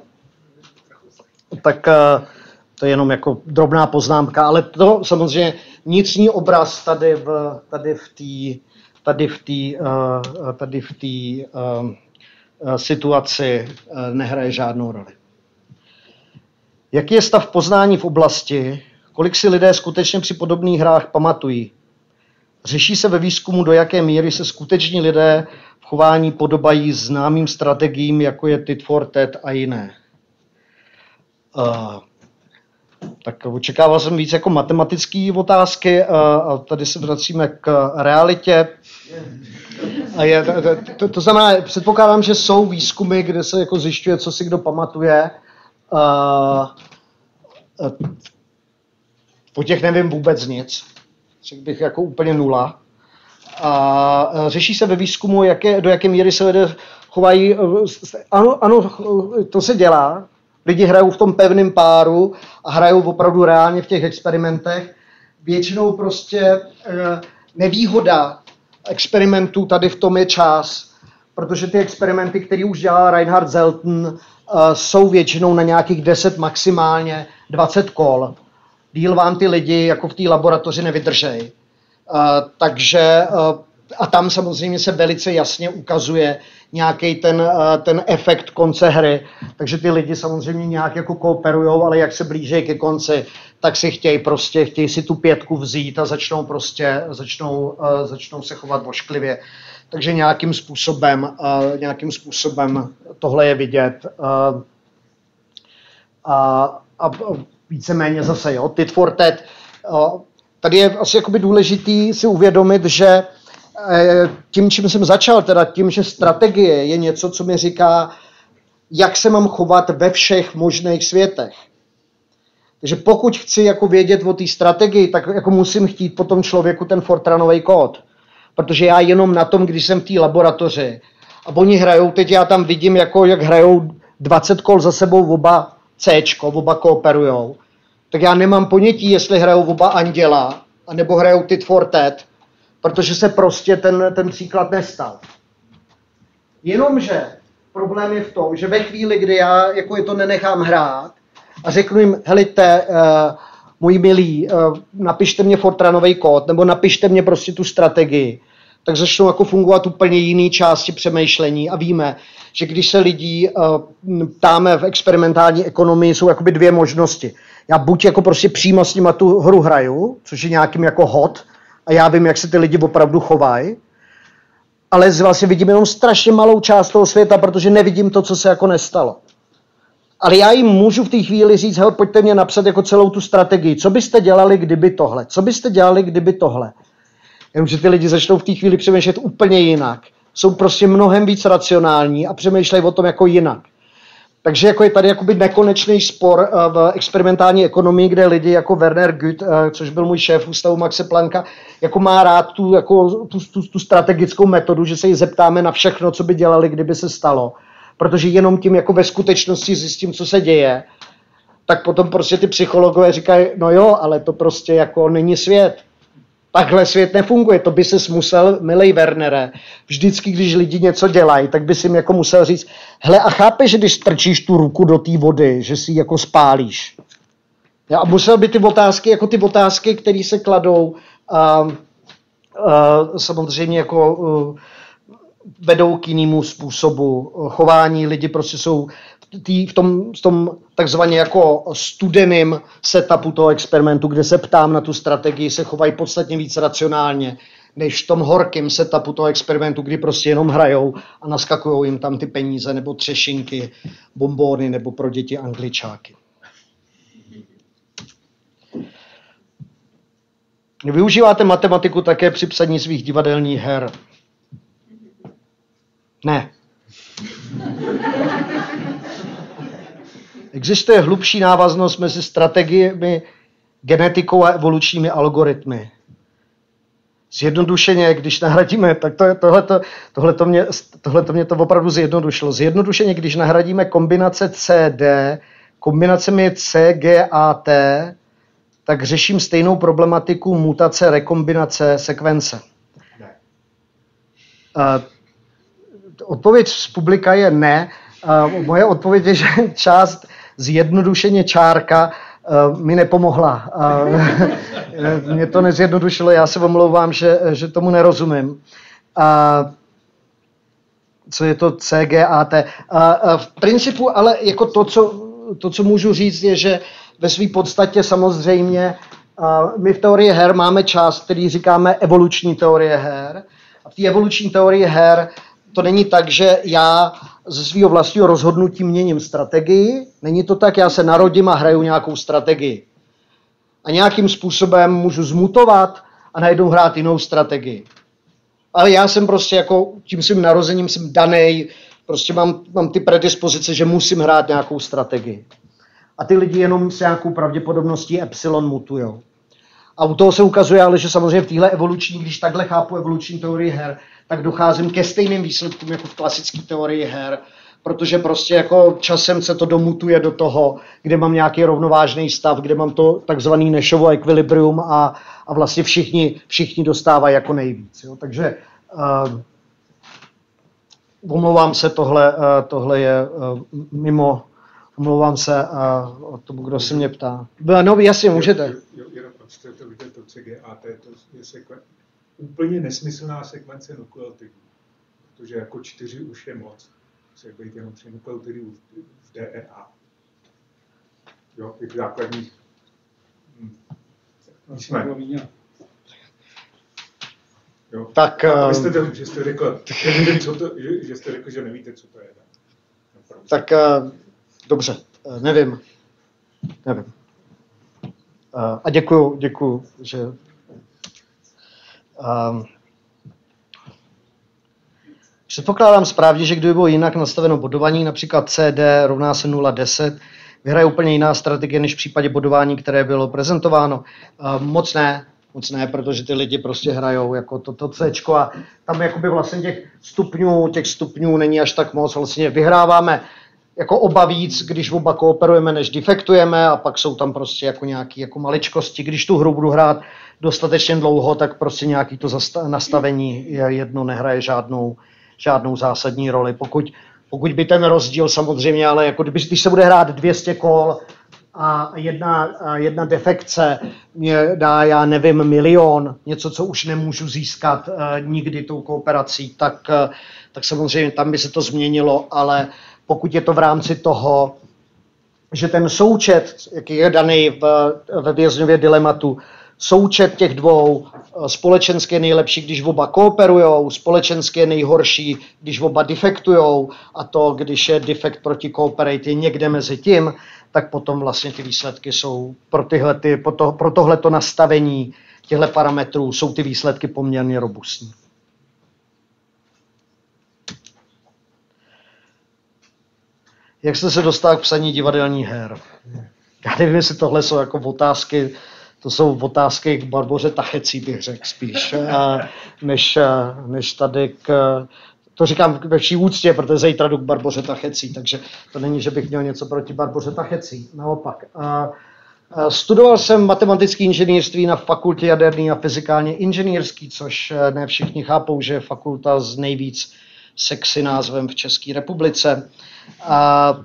tak to je jenom jako drobná poznámka, ale to samozřejmě vnitřní obraz tady v tady v té tady v té uh, tady v té uh, uh, situaci uh, nehraje žádnou roli. Jaký je stav poznání v oblasti? Kolik si lidé skutečně při podobných hrách pamatují? Řeší se ve výzkumu, do jaké míry se skuteční lidé v chování podobají známým strategiím, jako je tit for tat a jiné. Uh, Tak očekával jsem víc jako matematické otázky a tady se vracíme k realitě. A je, to, to znamená, předpokládám, že jsou výzkumy, kde se jako zjišťuje, co si kdo pamatuje. A, a, o těch nevím vůbec nic. Řekl bych jako úplně nula. A řeší se ve výzkumu, jaké, do jaké míry se lidé chovají. Ano, ano, to se dělá. Lidi hrajou v tom pevném páru a hrajou opravdu reálně v těch experimentech. Většinou prostě nevýhoda experimentů tady v tom je čas, protože ty experimenty, které už dělá Reinhard Zelten, jsou většinou na nějakých deset, maximálně dvacet kol. Díl vám ty lidi jako v té laboratoři nevydržej. Takže a tam samozřejmě se velice jasně ukazuje nějaký ten, ten efekt konce hry. Takže ty lidi samozřejmě nějak jako kooperujou, ale jak se blíží ke konci, tak si chtějí prostě, chtějí si tu pětku vzít a začnou prostě, začnou, začnou se chovat ošklivě. Takže nějakým způsobem, nějakým způsobem tohle je vidět. A, a víceméně zase, jo, tit for tat. Tady je asi jakoby důležitý si uvědomit, že tím, čím jsem začal, teda tím, že strategie je něco, co mi říká, jak se mám chovat ve všech možných světech. Takže pokud chci jako vědět o té strategii, tak jako musím chtít po tom člověku ten Fortranový kód. Protože já jenom na tom, když jsem v té laboratoři a oni hrajou, teď já tam vidím, jako, jak hrajou dvacet kol za sebou oba Cčko, oba kooperujou, tak já nemám ponětí, jestli hrajou oba anděla, anebo hrajou tit for tat, protože se prostě ten, ten příklad nestal. Jenomže problém je v tom, že ve chvíli, kdy já jako je to nenechám hrát a řeknu jim, helejte, uh, můj milí, uh, napište mě Fortranový kód, nebo napište mě prostě tu strategii, tak začnou jako fungovat úplně jiné části přemýšlení a víme, že když se lidí uh, ptáme v experimentální ekonomii, jsou jakoby dvě možnosti. Já buď jako prostě přímo s nima tu hru hraju, což je nějakým jako hod, a já vím, jak se ty lidi opravdu chovají, ale vlastně vidím jenom strašně malou část toho světa, protože nevidím to, co se jako nestalo. Ale já jim můžu v té chvíli říct, hele, pojďte mě napsat jako celou tu strategii. Co byste dělali, kdyby tohle? Co byste dělali, kdyby tohle? Jenomže ty lidi začnou v té chvíli přemýšlet úplně jinak. Jsou prostě mnohem víc racionální a přemýšlejí o tom jako jinak. Takže jako je tady jakoby nekonečný spor v experimentální ekonomii, kde lidi jako Werner Gutt, což byl můj šéf ústavu Maxe Plancka, jako má rád tu, jako, tu, tu, tu strategickou metodu, že se jí zeptáme na všechno, co by dělali, kdyby se stalo. Protože jenom tím jako ve skutečnosti zjistím, co se děje, tak potom prostě ty psychologové říkají, no jo, ale to prostě jako není svět. Takhle svět nefunguje, to by ses musel, milej Wernere, vždycky, když lidi něco dělají, tak by si jim jako musel říct, hele, a chápeš, že když strčíš tu ruku do té vody, že si ji jako spálíš. Ja, a musel by ty otázky, jako ty otázky, které se kladou, a, a, samozřejmě jako uh, vedou k jinému způsobu chování, lidi prostě jsou tý, v tom, v tom takzvaně jako studeným setupu toho experimentu, kde se ptám na tu strategii, se chovají podstatně víc racionálně, než v tom horkým setupu toho experimentu, kdy prostě jenom hrajou a naskakujou jim tam ty peníze, nebo třešinky, bombóny, nebo pro děti angličáky. Využíváte matematiku také při psaní svých divadelních her? Ne. Existuje hlubší návaznost mezi strategiemi, genetikou a evolučními algoritmy. Zjednodušeně, když nahradíme, tak to, tohleto, tohleto, mě, tohleto mě to opravdu zjednodušilo. Zjednodušeně, když nahradíme kombinace C D kombinacemi C G A T, tak řeším stejnou problematiku mutace, rekombinace, sekvence. Ne. Uh, odpověď z publika je ne. Uh, moje odpověď je, že část zjednodušeně čárka uh, mi nepomohla. Uh, mě to nezjednodušilo, já se omlouvám, že, že tomu nerozumím. Uh, co je to C G A T? Uh, uh, v principu ale jako to, co, to, co můžu říct, je, že ve své podstatě samozřejmě uh, my v teorii her máme část, který říkáme evoluční teorie her. A v té evoluční teorii her to není tak, že já ze svého vlastního rozhodnutí měním strategii. Není to tak, já se narodím a hraju nějakou strategii. A nějakým způsobem můžu zmutovat a najednou hrát jinou strategii. Ale já jsem prostě jako tím svým narozením jsem danej, prostě mám, mám ty predispozice, že musím hrát nějakou strategii. A ty lidi jenom s nějakou pravděpodobností epsilon mutujou. A u toho se ukazuje ale, že samozřejmě v téhle evoluční, když takhle chápu evoluční teorii her, tak docházím ke stejným výsledkům jako v klasické teorii her, protože prostě jako časem se to domutuje do toho, kde mám nějaký rovnovážný stav, kde mám to takzvaný Nashovo ekvilibrium a, a vlastně všichni, všichni dostávají jako nejvíc. Jo. Takže uh, omlouvám se, tohle, uh, tohle je uh, mimo, omlouvám se uh, o tomu, kdo se mě ptá. No, jasně, můžete. Jenom to vidět, to C G A T, to je sekven, úplně nesmyslná sekvence nukleotidů, protože jako čtyři už je moc. Se být jenom tři nukleotidy v D N A. Jo, těch základních. Hm. Jo. Tak, a vy jste to, že jste řekl, že, nevím, co to, že, že jste řekl, že nevíte, co to je. Tak uh, dobře, uh, nevím. Nevím. Uh, a děkuju, děkuju, že um, předpokládám správně, že kdyby bylo jinak nastaveno bodování, například C D rovná se nula deset, vyhraje úplně jiná strategie, než v případě bodování, které bylo prezentováno. Uh, moc ne, moc ne, protože ty lidi prostě hrajou jako toto Cčko a tam jakoby vlastně těch stupňů, těch stupňů není až tak moc. Vlastně vyhráváme jako oba víc, když oba kooperujeme, než defektujeme a pak jsou tam prostě jako nějaké jako maličkosti. Když tu hru budu hrát dostatečně dlouho, tak prostě nějaký to nastavení jedno nehraje žádnou, žádnou zásadní roli. Pokud, pokud by ten rozdíl samozřejmě, ale jako když, když se bude hrát dvě stě kol a jedna, a jedna defekce mě dá, já nevím, milion, něco, co už nemůžu získat uh, nikdy tou kooperací, tak, uh, tak samozřejmě tam by se to změnilo, ale pokud je to v rámci toho, že ten součet, jaký je daný v, ve Vězňově dilematu, součet těch dvou, společensky je nejlepší, když oba kooperujou, společensky je nejhorší, když oba defektujou, a to, když je defekt proti cooperate, je někde mezi tím, tak potom vlastně ty výsledky jsou pro, tyhle, ty, pro, to, pro tohleto nastavení těchto parametrů jsou ty výsledky poměrně robustní. Jak jste se dostal k psaní divadelních her? Já nevím, jestli tohle jsou jako otázky, to jsou otázky k Barboře Tachecí, bych řekl spíš, než, než tady k... To říkám ve vší úctě, protože zítra jdu k Barboře Tachecí, takže to není, že bych měl něco proti Barboře Tachecí, naopak. Studoval jsem matematické inženýrství na fakultě jaderný a fyzikálně inženýrský, což ne všichni chápou, že je fakulta s nejvíc sexy názvem v České republice. A,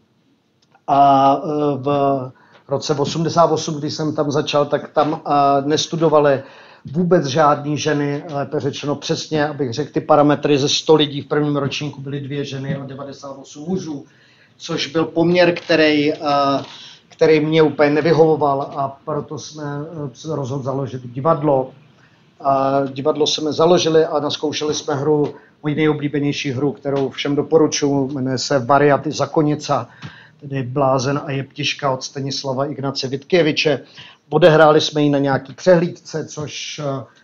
a v roce osmdesát osm, když jsem tam začal, tak tam nestudovali vůbec žádný ženy, lépe řečeno přesně, abych řekl ty parametry, ze sto lidí v prvním ročníku byly dvě ženy a devadesát osm mužů, což byl poměr, který, který mě úplně nevyhovoval, a proto jsme se rozhodli založit divadlo. A divadlo jsme založili a naskoušeli jsme hru, moji nejoblíbenější hru, kterou všem doporučuji, jmenuje se Variaty Zakonica, tedy Blázen a jeptiška od Stanislava Ignace Vitkěviče. Odehráli jsme ji na nějaký přehlídce, což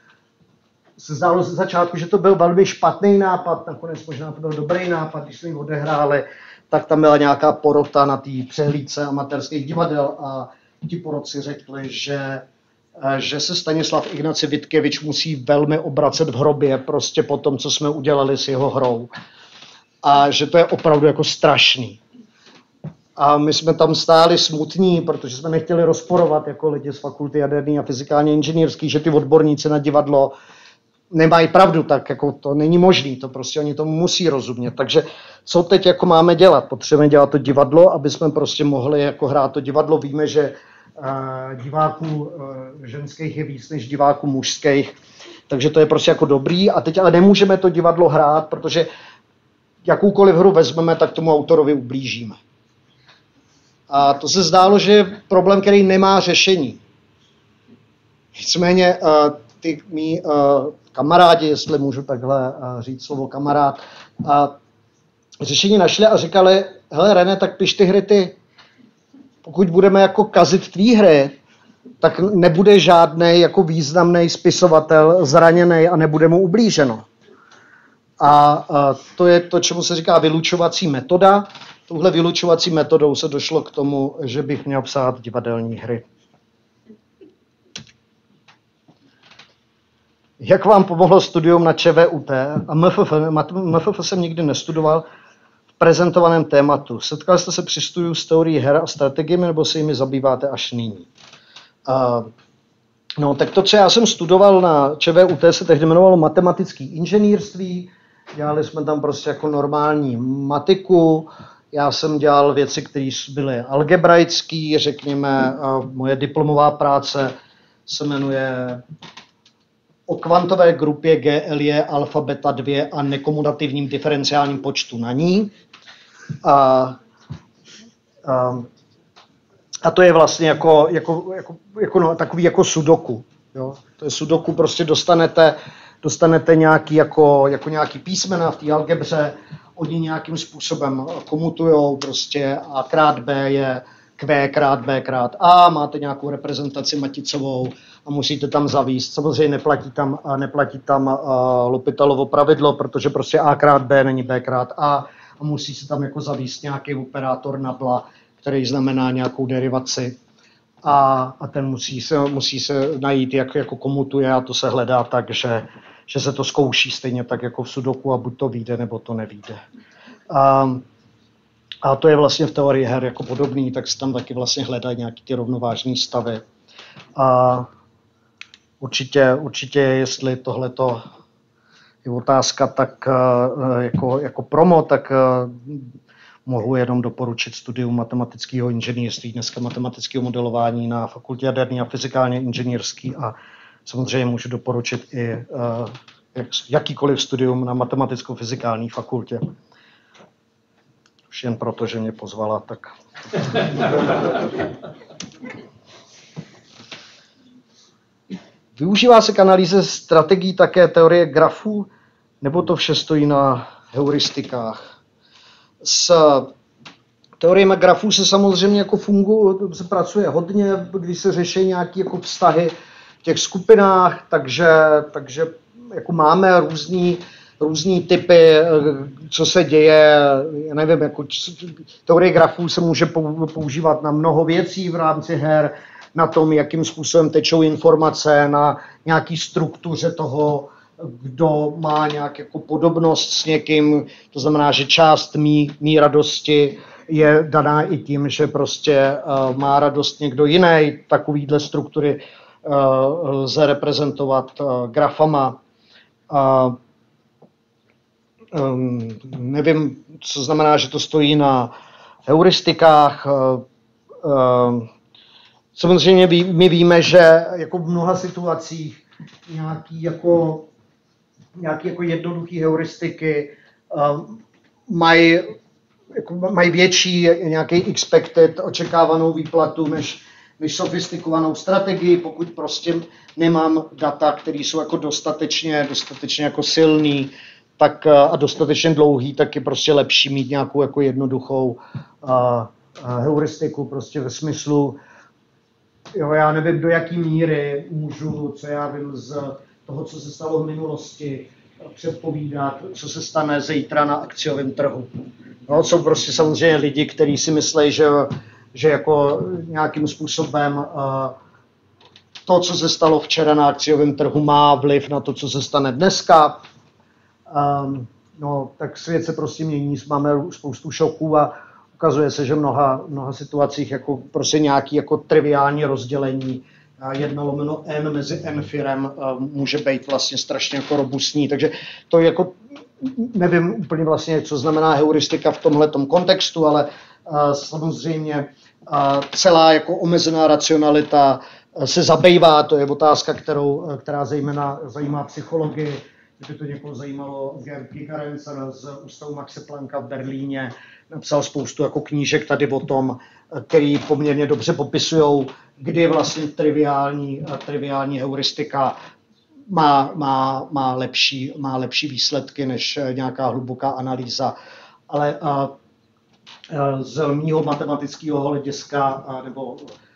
se zdálo ze začátku, že to byl velmi špatný nápad, nakonec možná to byl dobrý nápad, když jsme ji odehráli, tak tam byla nějaká porota na té přehlídce amatérských divadel a ti porotci řekli, že že se Stanislav Ignace Vitkěvič musí velmi obracet v hrobě prostě po tom, co jsme udělali s jeho hrou. A že to je opravdu jako strašný. A my jsme tam stáli smutní, protože jsme nechtěli rozporovat jako lidi z fakulty jaderný a fyzikálně inženýrský, že ty odborníci na divadlo nemají pravdu, tak jako to není možný, to prostě oni tomu musí rozumět. Takže co teď jako máme dělat? Potřebujeme dělat to divadlo, aby jsme prostě mohli jako hrát to divadlo. Víme, že diváků ženských je víc než diváků mužských, takže to je prostě jako dobrý. A teď ale nemůžeme to divadlo hrát, protože jakoukoliv hru vezmeme, tak tomu autorovi ublížíme. A to se zdálo, že je problém, který nemá řešení. Nicméně ty mý kamarádi, jestli můžu takhle říct slovo kamarád, řešení našli a říkali, hele René, tak piš ty hry ty. Pokud budeme jako kazit tvý hry, tak nebude žádný jako významný spisovatel zraněný a nebude mu ublíženo. A, a to je to, čemu se říká vylučovací metoda. Touhle vylučovací metodou se došlo k tomu, že bych měl psát divadelní hry. Jak vám pomohlo studium na ČVUT? A MFF, MFF jsem nikdy nestudoval v prezentovaném tématu. Setkali jste se při studiu s teorií her a strategiemi, nebo se jimi zabýváte až nyní? Uh, no, tak to, co já jsem studoval na ČVUT, se tehdy jmenovalo matematické inženýrství. Dělali jsme tam prostě jako normální matiku. Já jsem dělal věci, které byly algebraické, řekněme, moje diplomová práce se jmenuje o kvantové grupě G L J alfa beta dva a nekomutativním diferenciálním počtu na ní. A, a, a to je vlastně jako, jako, jako, jako no, takový jako sudoku. Jo? To je sudoku, prostě dostanete, dostanete nějaký, jako, jako nějaký písmena v té algebře, oni nějakým způsobem komutujou prostě a krát B je Q krát B krát A, máte nějakou reprezentaci maticovou a musíte tam zavíst. Samozřejmě neplatí tam, neplatí tam uh, L'Hospitalovo pravidlo, protože prostě A krát B není B krát A a musí se tam jako zavíst nějaký operátor nabla, který znamená nějakou derivaci a, a ten musí se, musí se najít, jak jako komutuje a to se hledá tak, že, že se to zkouší stejně tak jako v sudoku a buď to vyjde, nebo to nevyjde. Um, A to je vlastně v teorii her jako podobný, tak se tam taky vlastně hledají nějaký ty rovnovážné stavy. A určitě, určitě jestli tohleto je otázka, tak jako, jako promo, tak mohu jenom doporučit studium matematického inženýrství, dneska matematického modelování na fakultě jaderný a fyzikálně inženýrský a samozřejmě můžu doporučit i jakýkoliv studium na matematicko-fyzikální fakultě. Už jen proto, že mě pozvala, tak... Využívá se k analýze strategií také teorie grafů, nebo to vše stojí na heuristikách? S teoriemi grafů se samozřejmě jako funguje, se pracuje hodně, když se řeší nějaké jako vztahy v těch skupinách, takže, takže jako máme různý, různý typy, co se děje, já nevím, jako teorie grafů se může používat na mnoho věcí v rámci her, na tom, jakým způsobem tečou informace, na nějaký struktuře toho, kdo má nějak jako podobnost s někým, to znamená, že část mý, mý radosti je daná i tím, že prostě uh, má radost někdo jiný. Takovýhle struktury uh, lze reprezentovat uh, grafama. Uh, um, nevím, co znamená, že to stojí na heuristikách. Uh, uh, samozřejmě ví, my víme, že jako v mnoha situacích nějaký jako nějaké jako jednoduché heuristiky uh, mají jako mají větší nějaký expected očekávanou výplatu než, než sofistikovanou strategii, pokud prostě nemám data, které jsou jako dostatečně, dostatečně jako silný tak, a dostatečně dlouhý, tak je prostě lepší mít nějakou jako jednoduchou uh, uh, heuristiku prostě ve smyslu, jo, já nevím, do jaký míry můžu, co já vím z toho, co se stalo v minulosti, předpovídat, co se stane zítra na akciovém trhu. No, jsou prostě samozřejmě lidi, kteří si myslí, že, že jako nějakým způsobem uh, to, co se stalo včera na akciovém trhu, má vliv na to, co se stane dneska. Um, no, tak svět se prostě mění, máme spoustu šoků a ukazuje se, že v mnoha, mnoha situacích jako prostě nějaký jako triviální rozdělení jedna lomeno n mezi n firem může být vlastně strašně jako robustní. Takže to jako nevím úplně vlastně, co znamená heuristika v tomhletom kontextu, ale uh, samozřejmě uh, celá jako omezená racionalita uh, se zabývá, to je otázka, kterou, která zejména zajímá psychologii. Kdyby to někoho zajímalo, Gerd Gigerenzer z Ústavu Maxe Plancka v Berlíně napsal spoustu jako knížek tady o tom, který poměrně dobře popisují, kdy vlastně triviální, triviální heuristika má, má, má, lepší, má lepší výsledky než nějaká hluboká analýza. Ale a, a z mýho matematického hlediska, a, nebo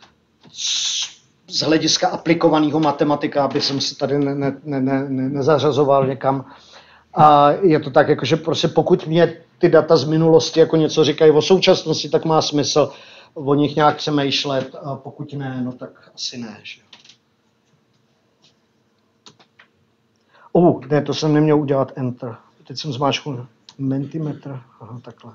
z hlediska aplikovaného matematika, aby jsem se tady ne, ne, ne, ne, nezařazoval někam. A je to tak, jako, že prostě pokud mě ty data z minulosti jako něco říkají o současnosti, tak má smysl o nich nějak přemýšlet, a pokud ne, no tak asi ne. Že? Oh, ne, to jsem neměl udělat Enter. Teď jsem zmáčknul Mentimeter. Aha, takhle.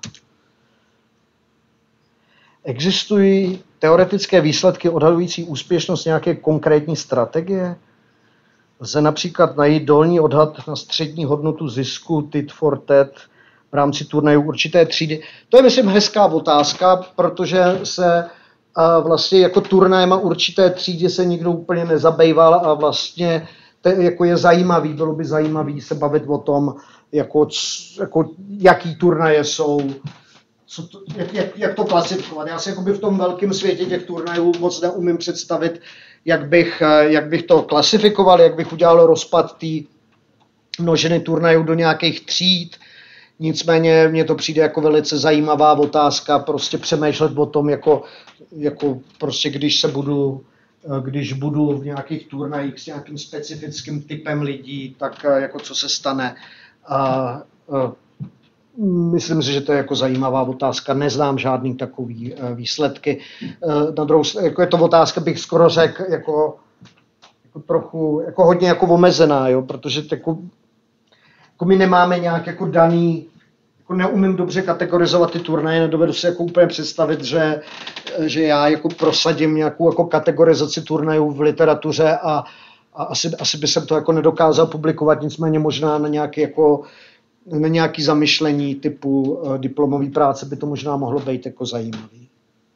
Existují teoretické výsledky odhadující úspěšnost nějaké konkrétní strategie? Lze například najít dolní odhad na střední hodnotu zisku tit for tat v rámci turnajů určité třídy? To je, myslím, hezká otázka, protože se a vlastně jako turnajema určité třídy se nikdo úplně nezabýval a vlastně to jako je zajímavý, bylo by zajímavý se bavit o tom, jako, jako, jaký turnaje jsou, co to, jak, jak, jak to klasifikovat. Já si jakoby v tom velkém světě těch turnajů moc neumím představit, jak bych, jak bych to klasifikoval, jak bych udělal rozpad té množiny turnajů do nějakých tříd. Nicméně mně to přijde jako velice zajímavá otázka, prostě přemýšlet o tom, jako, jako prostě když se budu, když budu v nějakých turnajích s nějakým specifickým typem lidí, tak jako co se stane. A, a, myslím si, že to je jako zajímavá otázka, neznám žádný takový výsledky. Na druhou stranu, jako je to otázka, bych skoro řekl, jako, jako trochu, jako hodně jako omezená, jo, protože jako, jako my nemáme nějak jako daný jako neumím dobře kategorizovat ty turnaje, nedovedu si jako úplně představit, že, že já jako prosadím nějakou jako kategorizaci turnajů v literatuře a, a asi, asi by jsem to jako nedokázal publikovat, nicméně možná na nějaký, jako, na nějaký zamyšlení typu uh, diplomové práce by to možná mohlo být jako zajímavý.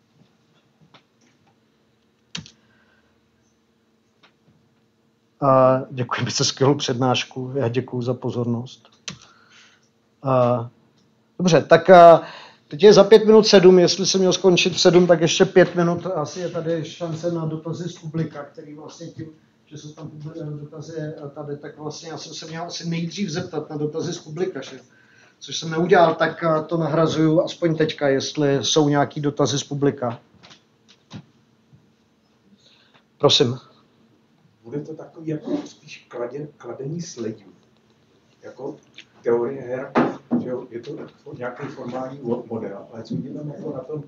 Uh, děkuji za skvělou přednášku, já děkuji za pozornost. Uh, dobře, tak uh, teď je za pět minut sedm, jestli jsem měl skončit v sedm, tak ještě pět minut, asi je tady šance na dotazy z publika, který vlastně tím, že jsou tam dotazy tady, tak vlastně já jsem se měl asi nejdřív zeptat na dotazy z publika, že? Což jsem neudělal, tak uh, to nahrazuju aspoň teďka, jestli jsou nějaký dotazy z publika. Prosím. Bude to takový jako spíš kladen, kladení sledů, jako teorie her, že jo, je to nějaký formální model, ale co mě tam jako na tom,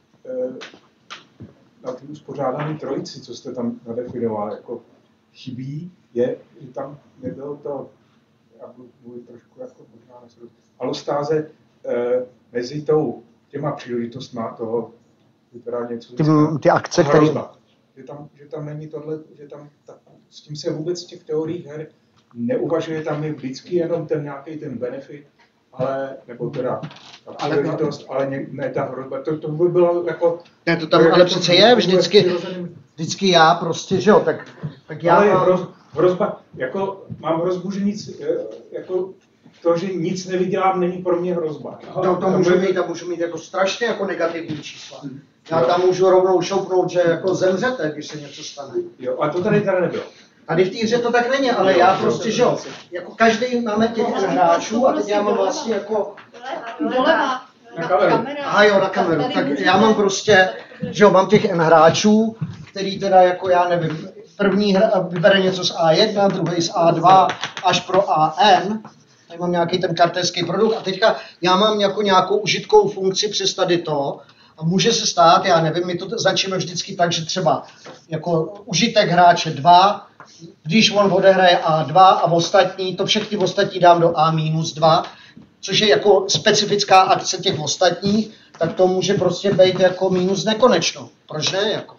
na té uspořádané trojici, co jste tam nadefinoval, jako chybí, je, že tam nebylo to, já budu mluvit trošku jako možná nesledu, alostáze eh, mezi tou, těma příležitostma toho, vypadá něco, ty, ty akce, které... Že tam, že tam není tohle, že tam ta, s tím se vůbec v těch teoriích her neuvažuje, tam je vždycky jenom ten nějaký ten benefit, ale, nebo teda ta příležitost, ale ne, ne ta hrozba, to, to by bylo jako... Ne, to tam to, ale to, přece je vždycky, vždycky já prostě, že jo, tak, tak já... Ale hroz, hrozba, jako mám hrozbu, že nic, jako to, že nic nevydělám, není pro mě hrozba. To, to můžu mít, a můžu mít jako strašně jako negativní čísla. Já tam můžu rovnou šoupnout, že jako zemřete, když se něco stane. Jo, a to tady teda nebylo. Tady v té hře to tak není, ale jo, já prostě, že jo, jako každý máme těch hráčů a teď já mám vlastně jako... Doleva. Na kameru. Aha jo, na kameru. Tak já mám prostě, že jo, mám těch N hráčů, který teda jako já nevím, první hra, vybere něco z A jedna, druhý z A dva, až pro A N. Tady mám nějaký ten kartelský produkt a teďka já mám jako nějakou užitkovou funkci přes tady to. A může se stát, já nevím, my to začneme vždycky tak, že třeba jako užitek hráče dva, když on odehraje A dva a ostatní, to všechny ostatní dám do A minus dva, což je jako specifická akce těch ostatních, tak to může prostě být jako minus nekonečno. Proč ne? Jako?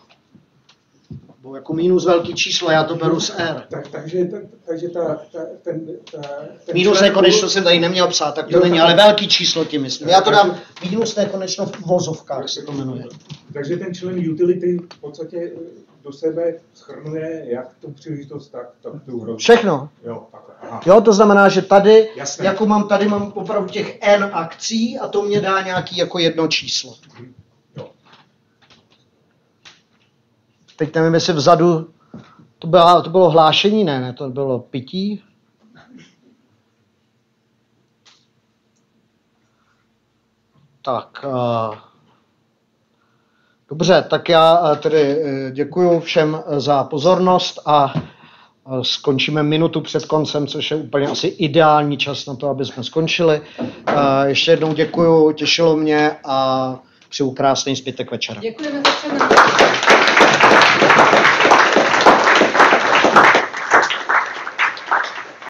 Bo jako minus velký číslo, já to beru z R. Tak, takže ta, takže ta, ta, ten, ta, ten minus nekonečno jsem tady neměl psát, tak to jo, není, tak, ale velký číslo tím myslím. Já to dám minus nekonečno v vozovkách, se to jmenuje. Takže ten člen utility v podstatě do sebe shrnuje jak tu příležitost, tak, tak tu hrozbu. Všechno. Jo, takhle. Aha. Jo, to znamená, že tady, Jasné. jako mám, tady mám opravdu těch N akcí a to mě dá nějaký jako jedno číslo. Jo. Teď nevím, jestli vzadu, to, byla, to bylo hlášení, ne, ne, to bylo pití. Tak, uh, dobře, tak já tedy děkuji všem za pozornost a skončíme minutu před koncem, což je úplně asi ideální čas na to, aby jsme skončili. Uh, ještě jednou děkuji, těšilo mě a přeju krásný zbytek večera. Děkujeme za přednášku.